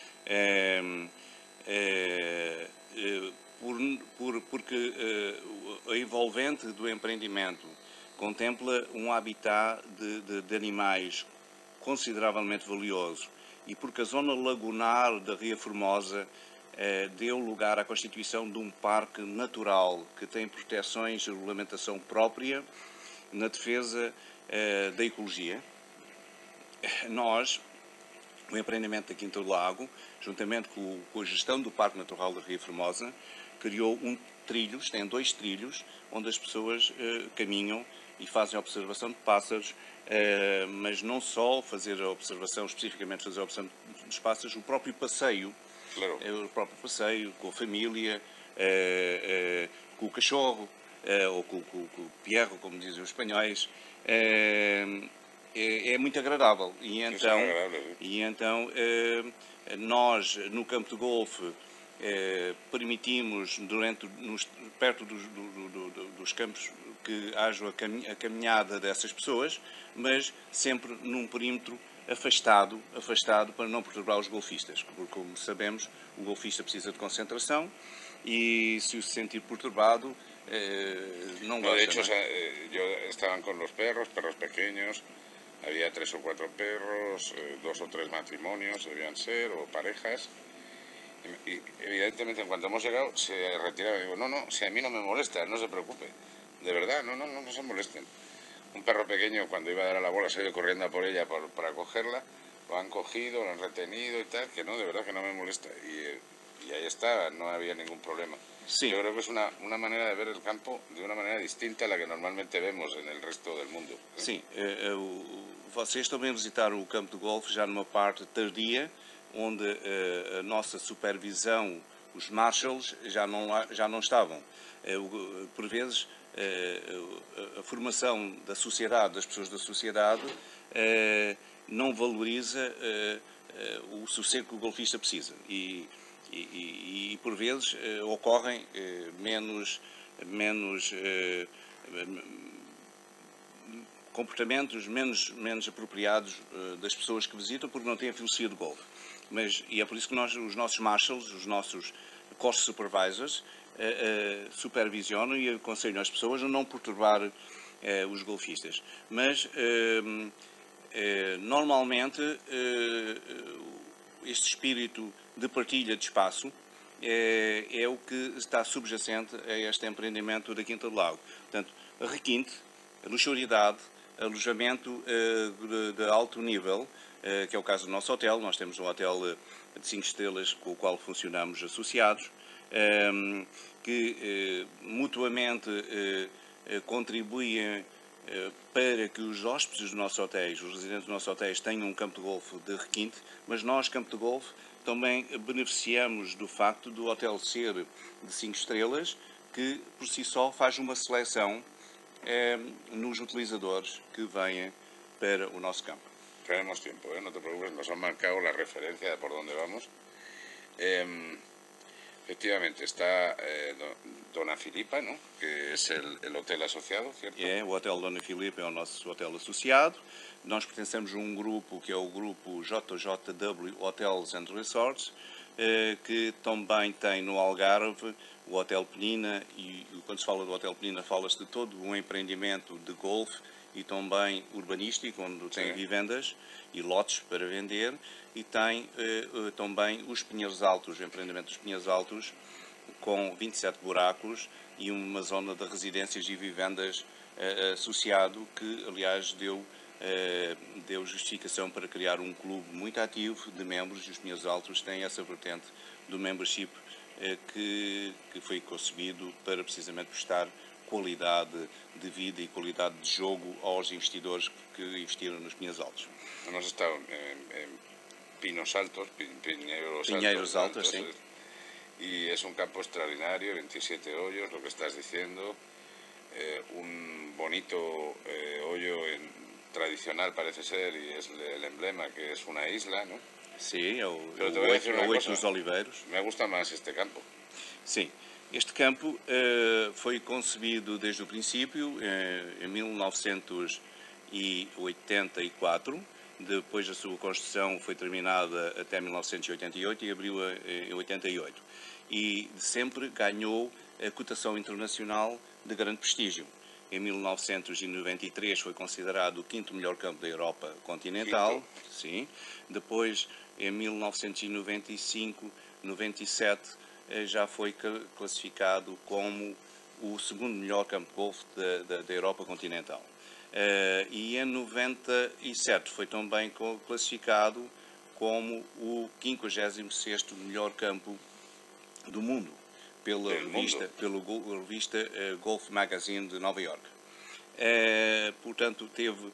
Porque a envolvente do empreendimento contempla um habitat de animais consideravelmente valioso e porque a zona lagunar da Ria Formosa deu lugar à constituição de um parque natural que tem proteções e regulamentação própria na defesa da ecologia. Nós, o empreendimento da Quinta do Lago, juntamente com a gestão do Parque Natural da Ria Formosa, criou tem 2 trilhos onde as pessoas caminham e fazem a observação de pássaros, mas não só fazer a observação, especificamente fazer a observação dos pássaros, o próprio passeio, com a família, com o cachorro, ou com o pierro, como dizem os espanhóis, é muito agradável. E então nós, no campo de golfe, permitimos, perto dos campos, que haja a caminhada dessas pessoas, mas sempre num perímetro afastado para não perturbar os golfistas, porque, como sabemos, o golfista precisa de concentração e se se sentir perturbado, no gosta. De hecho, estaban con los perros pequeños, había 3 o 4 perros, 2 o 3 matrimonios debían ser, o parejas, y evidentemente en cuanto hemos llegado se retiraron. Digo, no, si a mí no me molesta, no se preocupe, de verdad, no se molesten. Un perro pequeño, cuando iba a dar a la bola, se ha ido corriendo a por ella para cogerla, lo han cogido, lo han retenido y tal, que no, de verdad que no me molesta. y ahí está, no había ningún problema. Sí. Yo creo que es una manera de ver el campo de una manera distinta a la que normalmente vemos en el resto del mundo. Sim, vocês também visitaram o campo de golfe já numa parte tardia, onde a nossa supervisão, os marshals, já não estavam. Por vezes, a formação da sociedade, das pessoas da sociedade, não valoriza o sossego que o golfista precisa. E por vezes ocorrem menos comportamentos menos apropriados das pessoas que visitam porque não têm a filosofia de golfe. E é por isso que os nossos marshals, os nossos course supervisors, supervisionam e aconselham as pessoas a não perturbar os golfistas. Mas normalmente este espírito de partilha de espaço é o que está subjacente a este empreendimento da Quinta do Lago. Portanto, requinte, luxuriedade, alojamento de alto nível, que é o caso do nosso hotel. Nós temos um hotel de 5 estrelas com o qual funcionamos associados, que mutuamente contribuem para que os hóspedes dos nossos hotéis, os residentes dos nossos hotéis, tenham um campo de golfe de requinte, mas nós, campo de golfe, também beneficiamos do facto do hotel ser de 5 estrelas, que por si só faz uma seleção nos utilizadores que vêm para o nosso campo. Tenemos tiempo, no te preocupes, nos han marcado la referencia de por dónde vamos. Efectivamente, está Dona Filipa, ¿no? Que es el hotel asociado, ¿cierto? O Hotel Dona Filipa é o nosso hotel associado. Nós pertencemos a um grupo que é o grupo JJW Hotels and Resorts, que também tem no Algarve o Hotel Penina, e quando se fala do Hotel Penina fala-se de todo um empreendimento de golfe e também urbanístico, onde tem vivendas e lotes para vender, e tem também os Pinheiros Altos, o empreendimento dos Pinheiros Altos, com 27 buracos e uma zona de residências e vivendas associado, que aliás deu justificação para criar um clube muito ativo de membros, e os Pinheiros Altos têm essa vertente do membership que foi concebido para precisamente prestar qualidade de vida e qualidade de jogo aos investidores que investiram nos Pinheiros Altos. Hemos estado en Pinos Altos, Pinheiros Altos, sí. Y es un campo extraordinario, 27 hoyos, lo que estás diciendo, un bonito hoyo tradicional parece ser, y es el emblema, que es una isla, ¿no? Sí, o Oito dos Oliveiros. Me gusta más este campo. Sim, este campo foi concebido desde o princípio, em 1984, depois a sua construção foi terminada até 1988 e abriu em 88. E sempre ganhou a cotação internacional de grande prestígio. Em 1993 foi considerado o 5º melhor campo da Europa continental. Sim. Depois, em 1995, 97, já foi classificado como o 2º melhor campo de golfe da Europa continental. E em 97 foi também classificado como o 56º melhor campo do mundo pela revista Golf Magazine de Nova York. Portanto, teve,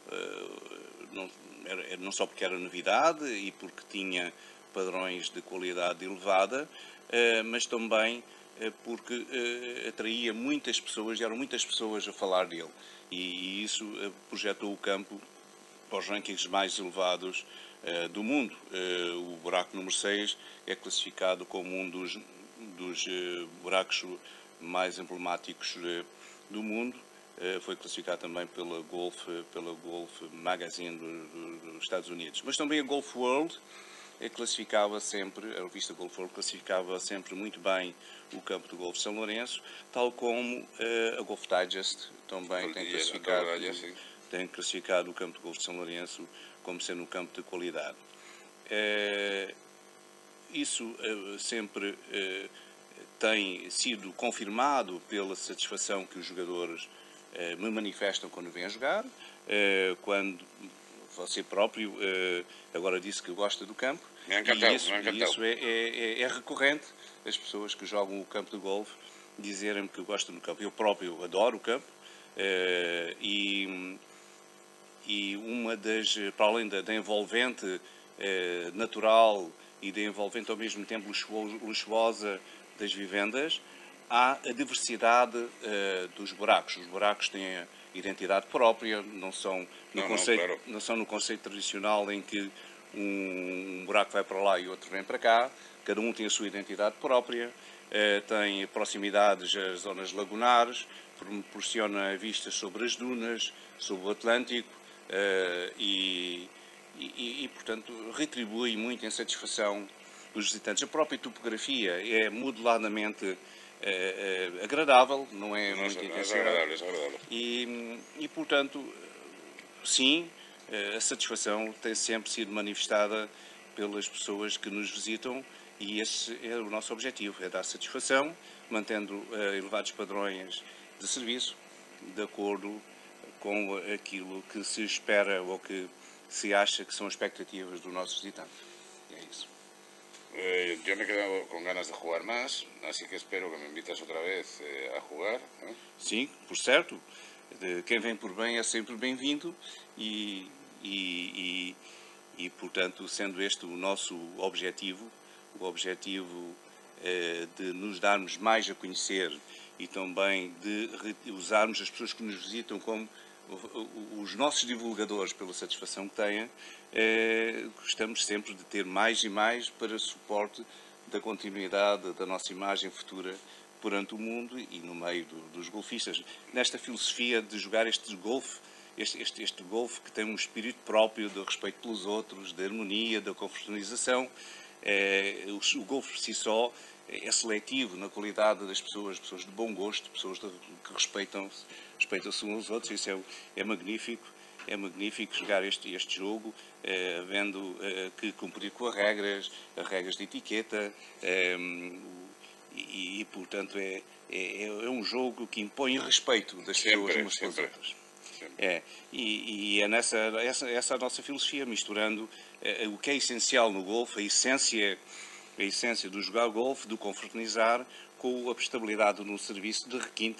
não só porque era novidade e porque tinha padrões de qualidade elevada, mas também porque atraía muitas pessoas, e eram muitas pessoas a falar dele. E isso projetou o campo para os rankings mais elevados do mundo. O buraco número 6 é classificado como um dos buracos mais emblemáticos do mundo. Foi classificado também pela Golf Magazine dos Estados Unidos. Mas também a Golf World classificava sempre, a revista Golf World classificava sempre muito bem o campo de golfe de São Lourenço, tal como a Golf Digest também tem classificado o campo de golfe de São Lourenço como sendo um campo de qualidade. Isso sempre tem sido confirmado pela satisfação que os jogadores me manifestam quando vêm a jogar, quando você próprio agora disse que gosta do campo. Me ha encantado, e isso é recorrente, as pessoas que jogam o campo de golfe dizerem que gostam do campo. Eu próprio adoro o campo e uma das, para além da envolvente natural e da envolvente ao mesmo tempo luxuosa das vivendas, há a diversidade dos buracos. Os buracos têm a identidade própria, não são no conceito tradicional em que um buraco vai para lá e outro vem para cá. Cada um tem a sua identidade própria, tem proximidades às zonas lagunares, proporciona vistas sobre as dunas, sobre o Atlântico e, portanto, retribui muito em satisfação dos visitantes. A própria topografia é modeladamente agradável, não é muito intensa. É agradável. E, portanto, sim, a satisfação tem sempre sido manifestada pelas pessoas que nos visitam e esse é o nosso objetivo, é dar satisfação, mantendo elevados padrões de serviço, de acordo com aquilo que se espera ou que se acha que são expectativas do nosso visitante. É isso. Yo me he quedado con ganas de jugar más, así que espero que me invitas otra vez a jugar. Sim, por certo. Quem vem por bem é sempre bem-vindo e, portanto, sendo este o nosso objetivo, o objetivo de nos darmos mais a conhecer e também de usarmos as pessoas que nos visitam como os nossos divulgadores pela satisfação que têm, gostamos sempre de ter mais e mais para suporte da continuidade da nossa imagem futura perante o mundo e no meio dos golfistas. Nesta filosofia de jogar este golfe, este golfe que tem um espírito próprio de respeito pelos outros, de harmonia, da confraternização, o golfe por si só é seletivo na qualidade das pessoas de bom gosto, pessoas que respeitam-se uns aos outros. Isso é magnífico jogar este jogo, vendo que cumprir com as regras de etiqueta, portanto é um jogo que impõe respeito das pessoas umas com as outras. E é essa a nossa filosofia, misturando o que é essencial no golfe, a essência do jogar golfe, do confraternizar, com a prestabilidade no serviço de requinte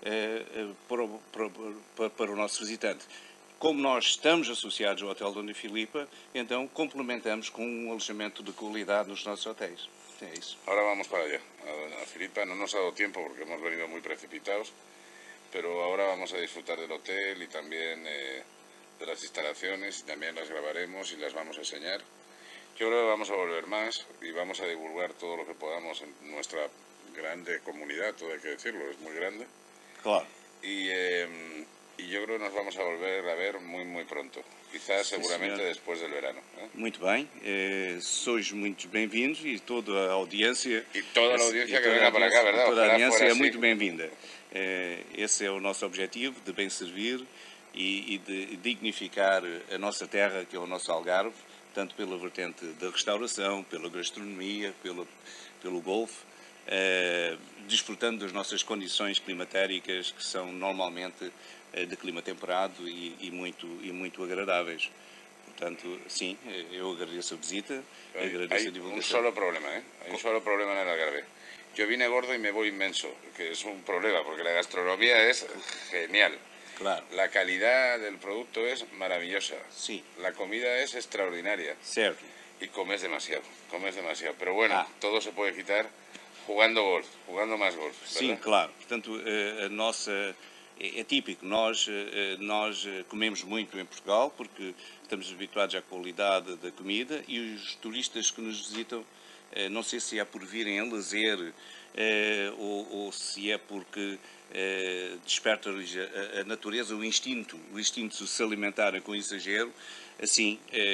para o nosso visitante. Como nós estamos associados ao Hotel Dona Filipa, então complementamos com um alojamento de qualidade nos nossos hotéis. É isso. Ahora vamos para allá. A Dona Filipa no nos ha dado tiempo porque hemos venido muy precipitados, pero ahora vamos a disfrutar del hotel y también de las instalaciones, y también las grabaremos y las vamos a enseñar. Yo creo que vamos a volver más y vamos a divulgar todo lo que podamos en nuestra grande comunidad, todo hay que decirlo, es muy grande. Claro. Y yo creo que nos vamos a volver a ver muy, muy pronto. Quizás, seguramente, después del verano. Muito bem. Sois muito bem-vindos e toda a audiência... E toda a audiência que venga para cá, ¿verdad? Toda a audiência é muito bem-vinda. Esse é o nosso objetivo, de bem servir e de dignificar a nossa terra, que é o nosso Algarve, tanto pela vertente da restauração, pela gastronomia, pelo golfe, desfrutando das nossas condições climatéricas, que são normalmente de clima temperado e muito agradáveis. Portanto, sim, eu agradeço a visita, agradeço a divulgação. Un solo problema, Hay un solo problema en el Algarve. Yo vine gordo y me voy inmenso, que es un problema, porque la gastronomía es genial. Claro. La calidad del producto es maravillosa. Sí. La comida es extraordinaria. Certo. Y comes demasiado. Pero bueno, todo se puede quitar jugando golf, jugando más golf, ¿verdad? Sim, claro. Portanto, a nossa... É típico, nós comemos muito em Portugal porque estamos habituados à qualidade da comida e os turistas que nos visitam, não sei se é por virem a lazer ou se é porque desperta-lhes a natureza, o instinto de se alimentarem com exagero. Assim,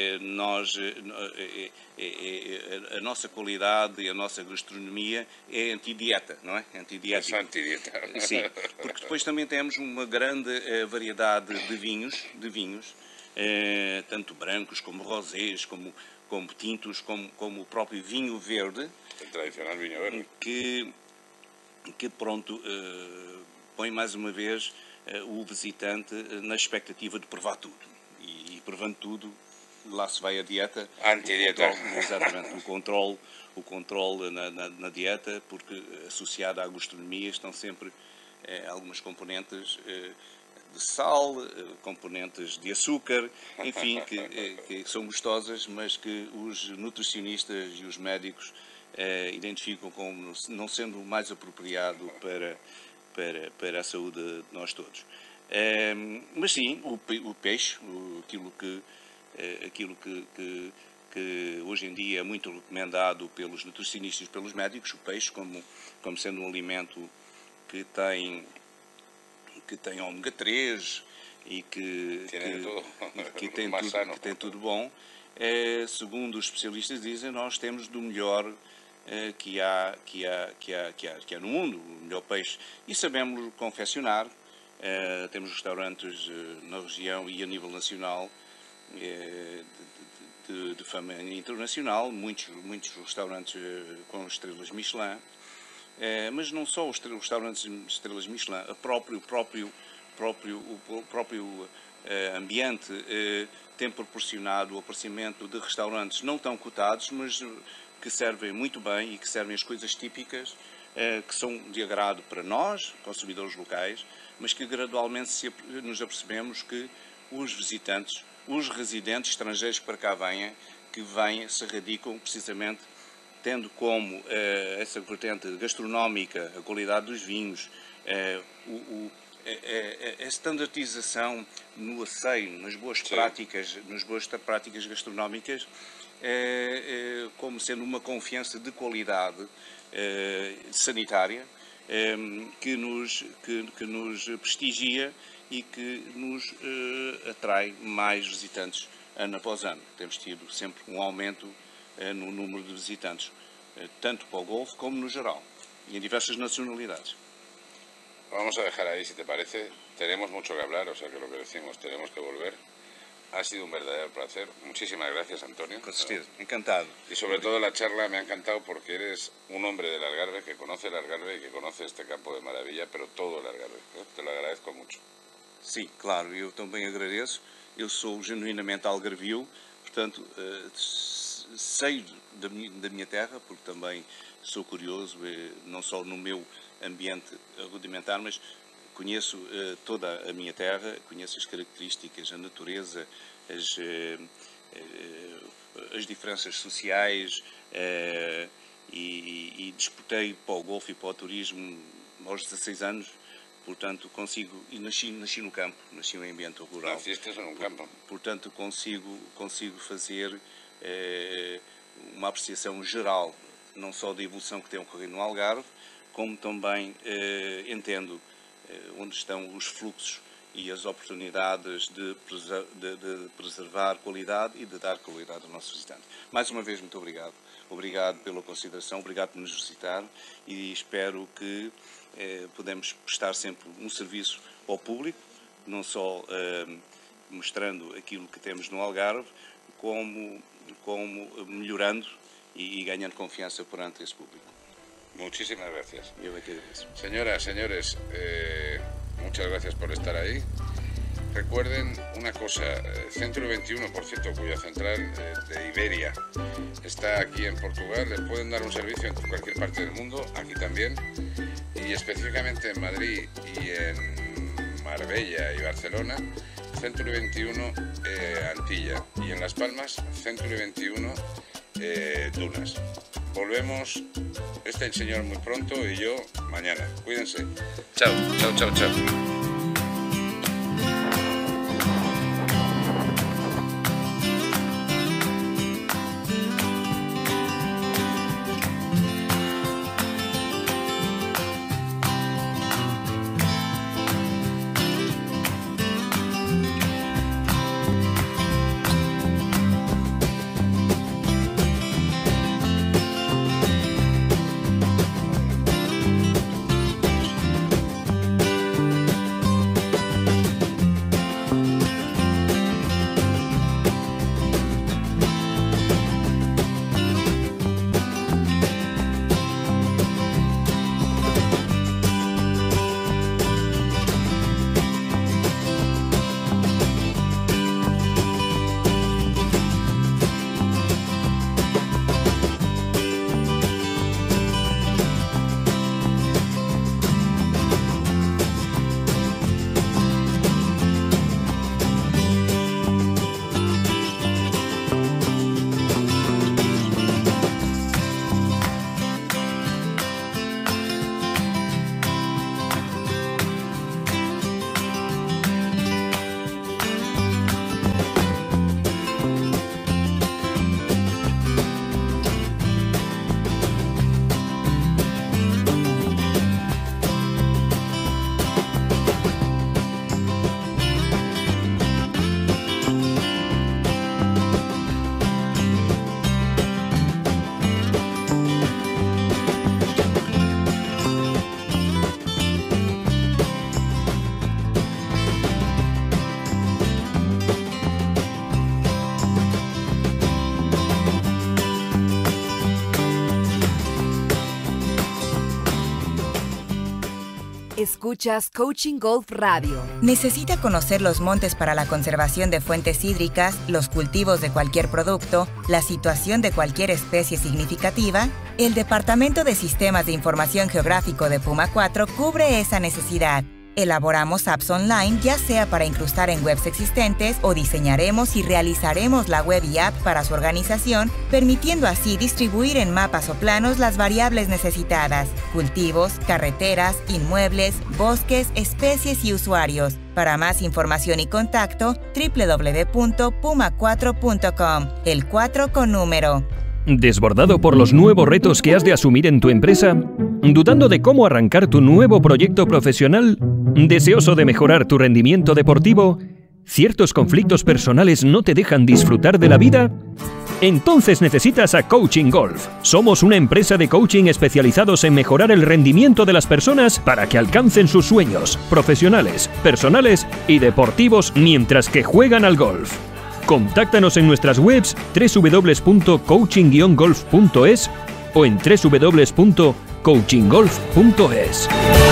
a nossa qualidade e a nossa gastronomia é antidieta, não é? Antidieta. É antidieta. Sim, porque depois também temos uma grande variedade de vinhos, tanto brancos como rosés, como tintos, como o próprio vinho verde. O tradicional vinho verde. Que pronto, põe mais uma vez o visitante na expectativa de provar tudo. E prevendo tudo, lá se vai a dieta. Antidieta. Exatamente, o controle na dieta, porque associado à gastronomia estão sempre algumas componentes de sal, componentes de açúcar, enfim, que são gostosas, mas que os nutricionistas e os médicos identificam como não sendo o mais apropriado para a saúde de nós todos. Mas sim, o peixe, aquilo que hoje em dia é muito recomendado pelos nutricionistas e pelos médicos, o peixe como sendo um alimento que tem ômega 3 e que tem tudo bom. Segundo os especialistas dizem, nós temos do melhor que há no mundo, o melhor peixe, e sabemos confeccionar. Temos restaurantes na região e a nível nacional de fama internacional, muitos restaurantes com estrelas Michelin, mas não só os restaurantes de estrelas Michelin, o próprio ambiente tem proporcionado o aparecimento de restaurantes não tão cotados, mas que servem muito bem e que servem as coisas típicas, que são de agrado para nós, consumidores locais, mas que gradualmente nos apercebemos que os visitantes, os residentes estrangeiros que para cá vêm, se radicam precisamente tendo como essa vertente gastronómica, a qualidade dos vinhos, a standardização no asseio, nas boas práticas gastronómicas, como sendo uma confiança de qualidade sanitária que nos prestigia e que nos atrai mais visitantes ano após ano. Temos tido sempre um aumento no número de visitantes, tanto para o Golfo como no geral, y en diversas nacionalidades. Vamos a dejar ahí, si te parece. Tenemos mucho que hablar, o sea que lo que decimos, tenemos que volver. Ha sido un verdadero placer. Muchísimas gracias, Antonio. Con certeza, encantado. Y sobre todo la charla me ha encantado porque eres un hombre del Algarve, que conoce el Algarve y que conoce este campo de maravilla, pero todo el Algarve. Te lo agradezco mucho. Sim, claro, eu também agradeço. Eu sou genuinamente algarvio, portanto, sei da minha terra, porque também sou curioso, não só no meu ambiente rudimentar, mas conheço toda a minha terra, conheço as características, a natureza, as diferenças sociais, e disputei para o Golfo e para o turismo aos 16 anos, portanto consigo, e nasci no campo, nasci em ambiente rural. Nasciste num campo. Portanto consigo fazer uma apreciação geral, não só da evolução que tem ocorrido no Algarve, como também entendo onde estão os fluxos e as oportunidades de preservar qualidade e de dar qualidade ao nosso visitante. Mais uma vez, muito obrigado. Obrigado pela consideração, obrigado por nos visitar e espero que podemos prestar sempre um serviço ao público, não só mostrando aquilo que temos no Algarve, como melhorando y ganando confianza perante ese público. Muchísimas gracias. Yo me quedo con eso. Señoras, señores, muchas gracias por estar ahí. Recuerden una cosa, Centro 21, por cierto, cuya central de Iberia está aquí en Portugal, les pueden dar un servicio en cualquier parte del mundo, aquí también, y específicamente en Madrid y en Marbella y Barcelona, Centro 21 Antilla, y en Las Palmas, Centro 21 Dunas. Volvemos, el señor muy pronto y yo mañana. Cuídense. Chao, chao, chao, chao. Escuchas Coaching Golf Radio. ¿Necesita conocer los montes para la conservación de fuentes hídricas, los cultivos de cualquier producto, la situación de cualquier especie significativa? El Departamento de Sistemas de Información Geográfico de Puma 4 cubre esa necesidad. Elaboramos apps online, ya sea para incrustar en webs existentes o diseñaremos y realizaremos la web y app para su organización, permitiendo así distribuir en mapas o planos las variables necesitadas: cultivos, carreteras, inmuebles, bosques, especies y usuarios. Para más información y contacto, www.puma4.com, el 4 con número. ¿Desbordado por los nuevos retos que has de asumir en tu empresa? ¿Dudando de cómo arrancar tu nuevo proyecto profesional? ¿Deseoso de mejorar tu rendimiento deportivo? ¿Ciertos conflictos personales no te dejan disfrutar de la vida? Entonces necesitas a Coaching Golf. Somos una empresa de coaching especializados en mejorar el rendimiento de las personas para que alcancen sus sueños profesionales, personales y deportivos mientras que juegan al golf. Contáctanos en nuestras webs www.coaching-golf.es o en www.coachinggolf.es.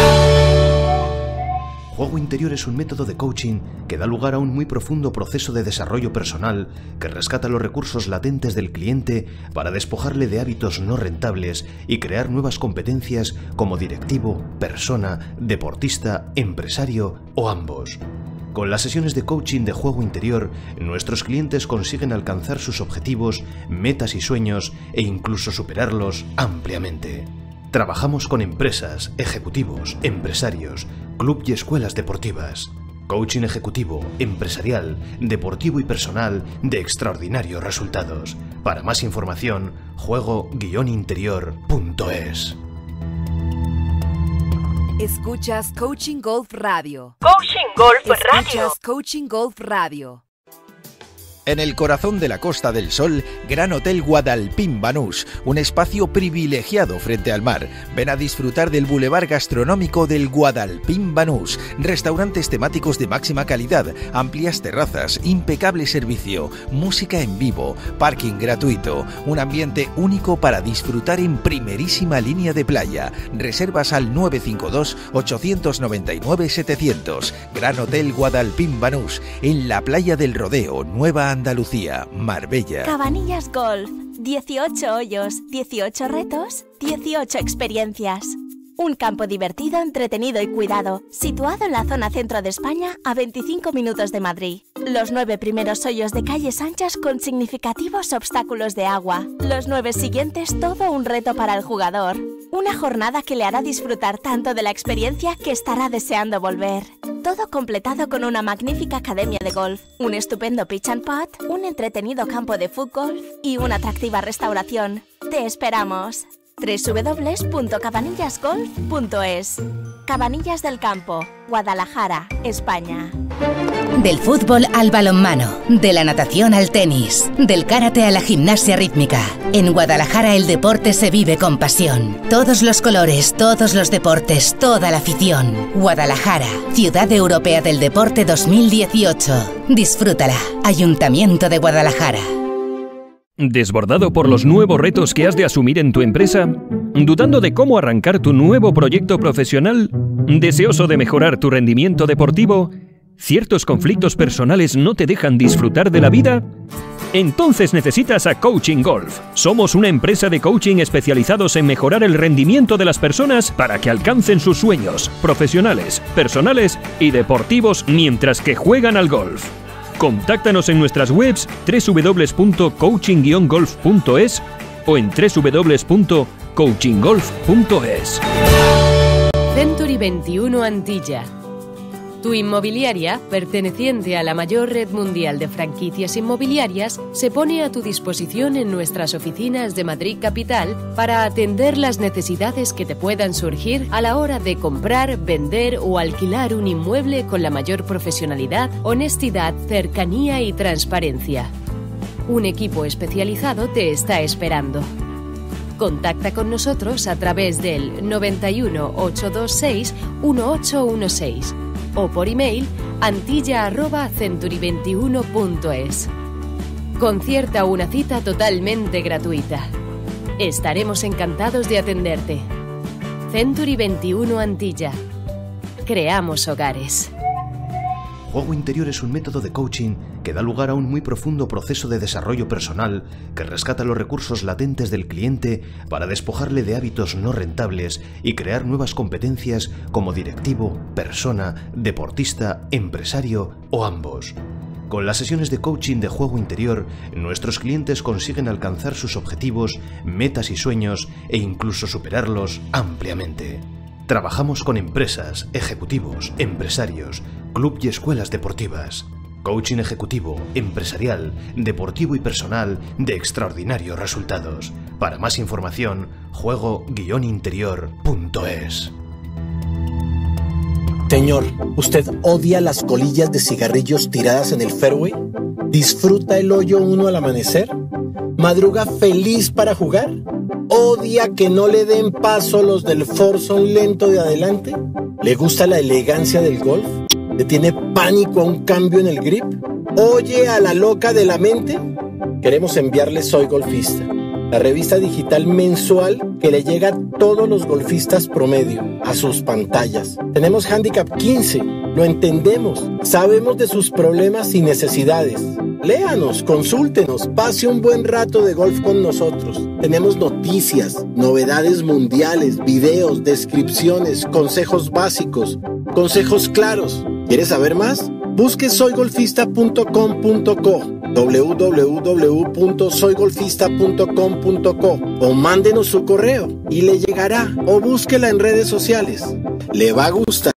Juego interior es un método de coaching que da lugar a un muy profundo proceso de desarrollo personal que rescata los recursos latentes del cliente para despojarle de hábitos no rentables y crear nuevas competencias como directivo, persona, deportista, empresario o ambos. Con las sesiones de coaching de juego interior, nuestros clientes consiguen alcanzar sus objetivos, metas y sueños e incluso superarlos ampliamente. Trabajamos con empresas, ejecutivos, empresarios, club y escuelas deportivas. Coaching ejecutivo, empresarial, deportivo y personal de extraordinarios resultados. Para más información, juego-interior.es. Escuchas Coaching Golf Radio. Coaching Golf Radio. Escuchas Coaching Golf Radio. En el corazón de la Costa del Sol, Gran Hotel Guadalpín Banús, un espacio privilegiado frente al mar. Ven a disfrutar del bulevar gastronómico del Guadalpín Banús, restaurantes temáticos de máxima calidad, amplias terrazas, impecable servicio, música en vivo, parking gratuito, un ambiente único para disfrutar en primerísima línea de playa. Reservas al 952-899-700. Gran Hotel Guadalpín Banús, en la playa del Rodeo, Nueva Andalucía, Marbella. Cabanillas Golf. 18 hoyos, 18 retos, 18 experiencias. Un campo divertido, entretenido y cuidado, situado en la zona centro de España, a 25 minutos de Madrid. Los 9 primeros hoyos de calles anchas con significativos obstáculos de agua. Los 9 siguientes, todo un reto para el jugador. Una jornada que le hará disfrutar tanto de la experiencia que estará deseando volver. Todo completado con una magnífica academia de golf, un estupendo pitch and putt, un entretenido campo de fútbol y una atractiva restauración. ¡Te esperamos! www.cabanillasgolf.es. Cabanillas del Campo, Guadalajara, España. Del fútbol al balonmano, de la natación al tenis, del karate a la gimnasia rítmica. En Guadalajara el deporte se vive con pasión. Todos los colores, todos los deportes, toda la afición. Guadalajara, Ciudad Europea del Deporte 2018. Disfrútala. Ayuntamiento de Guadalajara. ¿Desbordado por los nuevos retos que has de asumir en tu empresa? ¿Dudando de cómo arrancar tu nuevo proyecto profesional? ¿Deseoso de mejorar tu rendimiento deportivo? ¿Ciertos conflictos personales no te dejan disfrutar de la vida? Entonces necesitas a Coaching Golf. Somos una empresa de coaching especializados en mejorar el rendimiento de las personas para que alcancen sus sueños profesionales, personales y deportivos mientras que juegan al golf. Contáctanos en nuestras webs www.coaching-golf.es o en www.coachinggolf.es. Century 21 Antilla. Tu inmobiliaria, perteneciente a la mayor red mundial de franquicias inmobiliarias, se pone a tu disposición en nuestras oficinas de Madrid Capital para atender las necesidades que te puedan surgir a la hora de comprar, vender o alquilar un inmueble con la mayor profesionalidad, honestidad, cercanía y transparencia. Un equipo especializado te está esperando. Contacta con nosotros a través del 91 826 1816 o por email antilla@century21.es. Concierta una cita totalmente gratuita. Estaremos encantados de atenderte. Century 21 Antilla. creamos hogares. Juego Interior es un método de coaching que da lugar a un muy profundo proceso de desarrollo personal que rescata los recursos latentes del cliente para despojarle de hábitos no rentables y crear nuevas competencias como directivo, persona, deportista, empresario o ambos. Con las sesiones de coaching de Juego Interior, nuestros clientes consiguen alcanzar sus objetivos, metas y sueños e incluso superarlos ampliamente. Trabajamos con empresas, ejecutivos, empresarios, club y escuelas deportivas. Coaching ejecutivo, empresarial, deportivo y personal de extraordinarios resultados. Para más información, juego-interior.es. Señor, ¿usted odia las colillas de cigarrillos tiradas en el fairway? ¿Disfruta el hoyo 1 al amanecer? ¿Madruga feliz para jugar? ¿Odia que no le den paso los del foursome lento de adelante? ¿Le gusta la elegancia del golf? ¿Le tiene pánico a un cambio en el grip? ¿Oye a la loca de la mente? Queremos enviarle Soy Golfista, la revista digital mensual que le llega a todos los golfistas promedio, a sus pantallas. Tenemos Handicap 15, lo entendemos, sabemos de sus problemas y necesidades. Léanos, consúltenos, pase un buen rato de golf con nosotros. Tenemos noticias, novedades mundiales, videos, descripciones, consejos básicos, consejos claros. ¿Quieres saber más? Busque soygolfista.com.co, www.soygolfista.com.co o mándenos su correo y le llegará, o búsquela en redes sociales. Le va a gustar.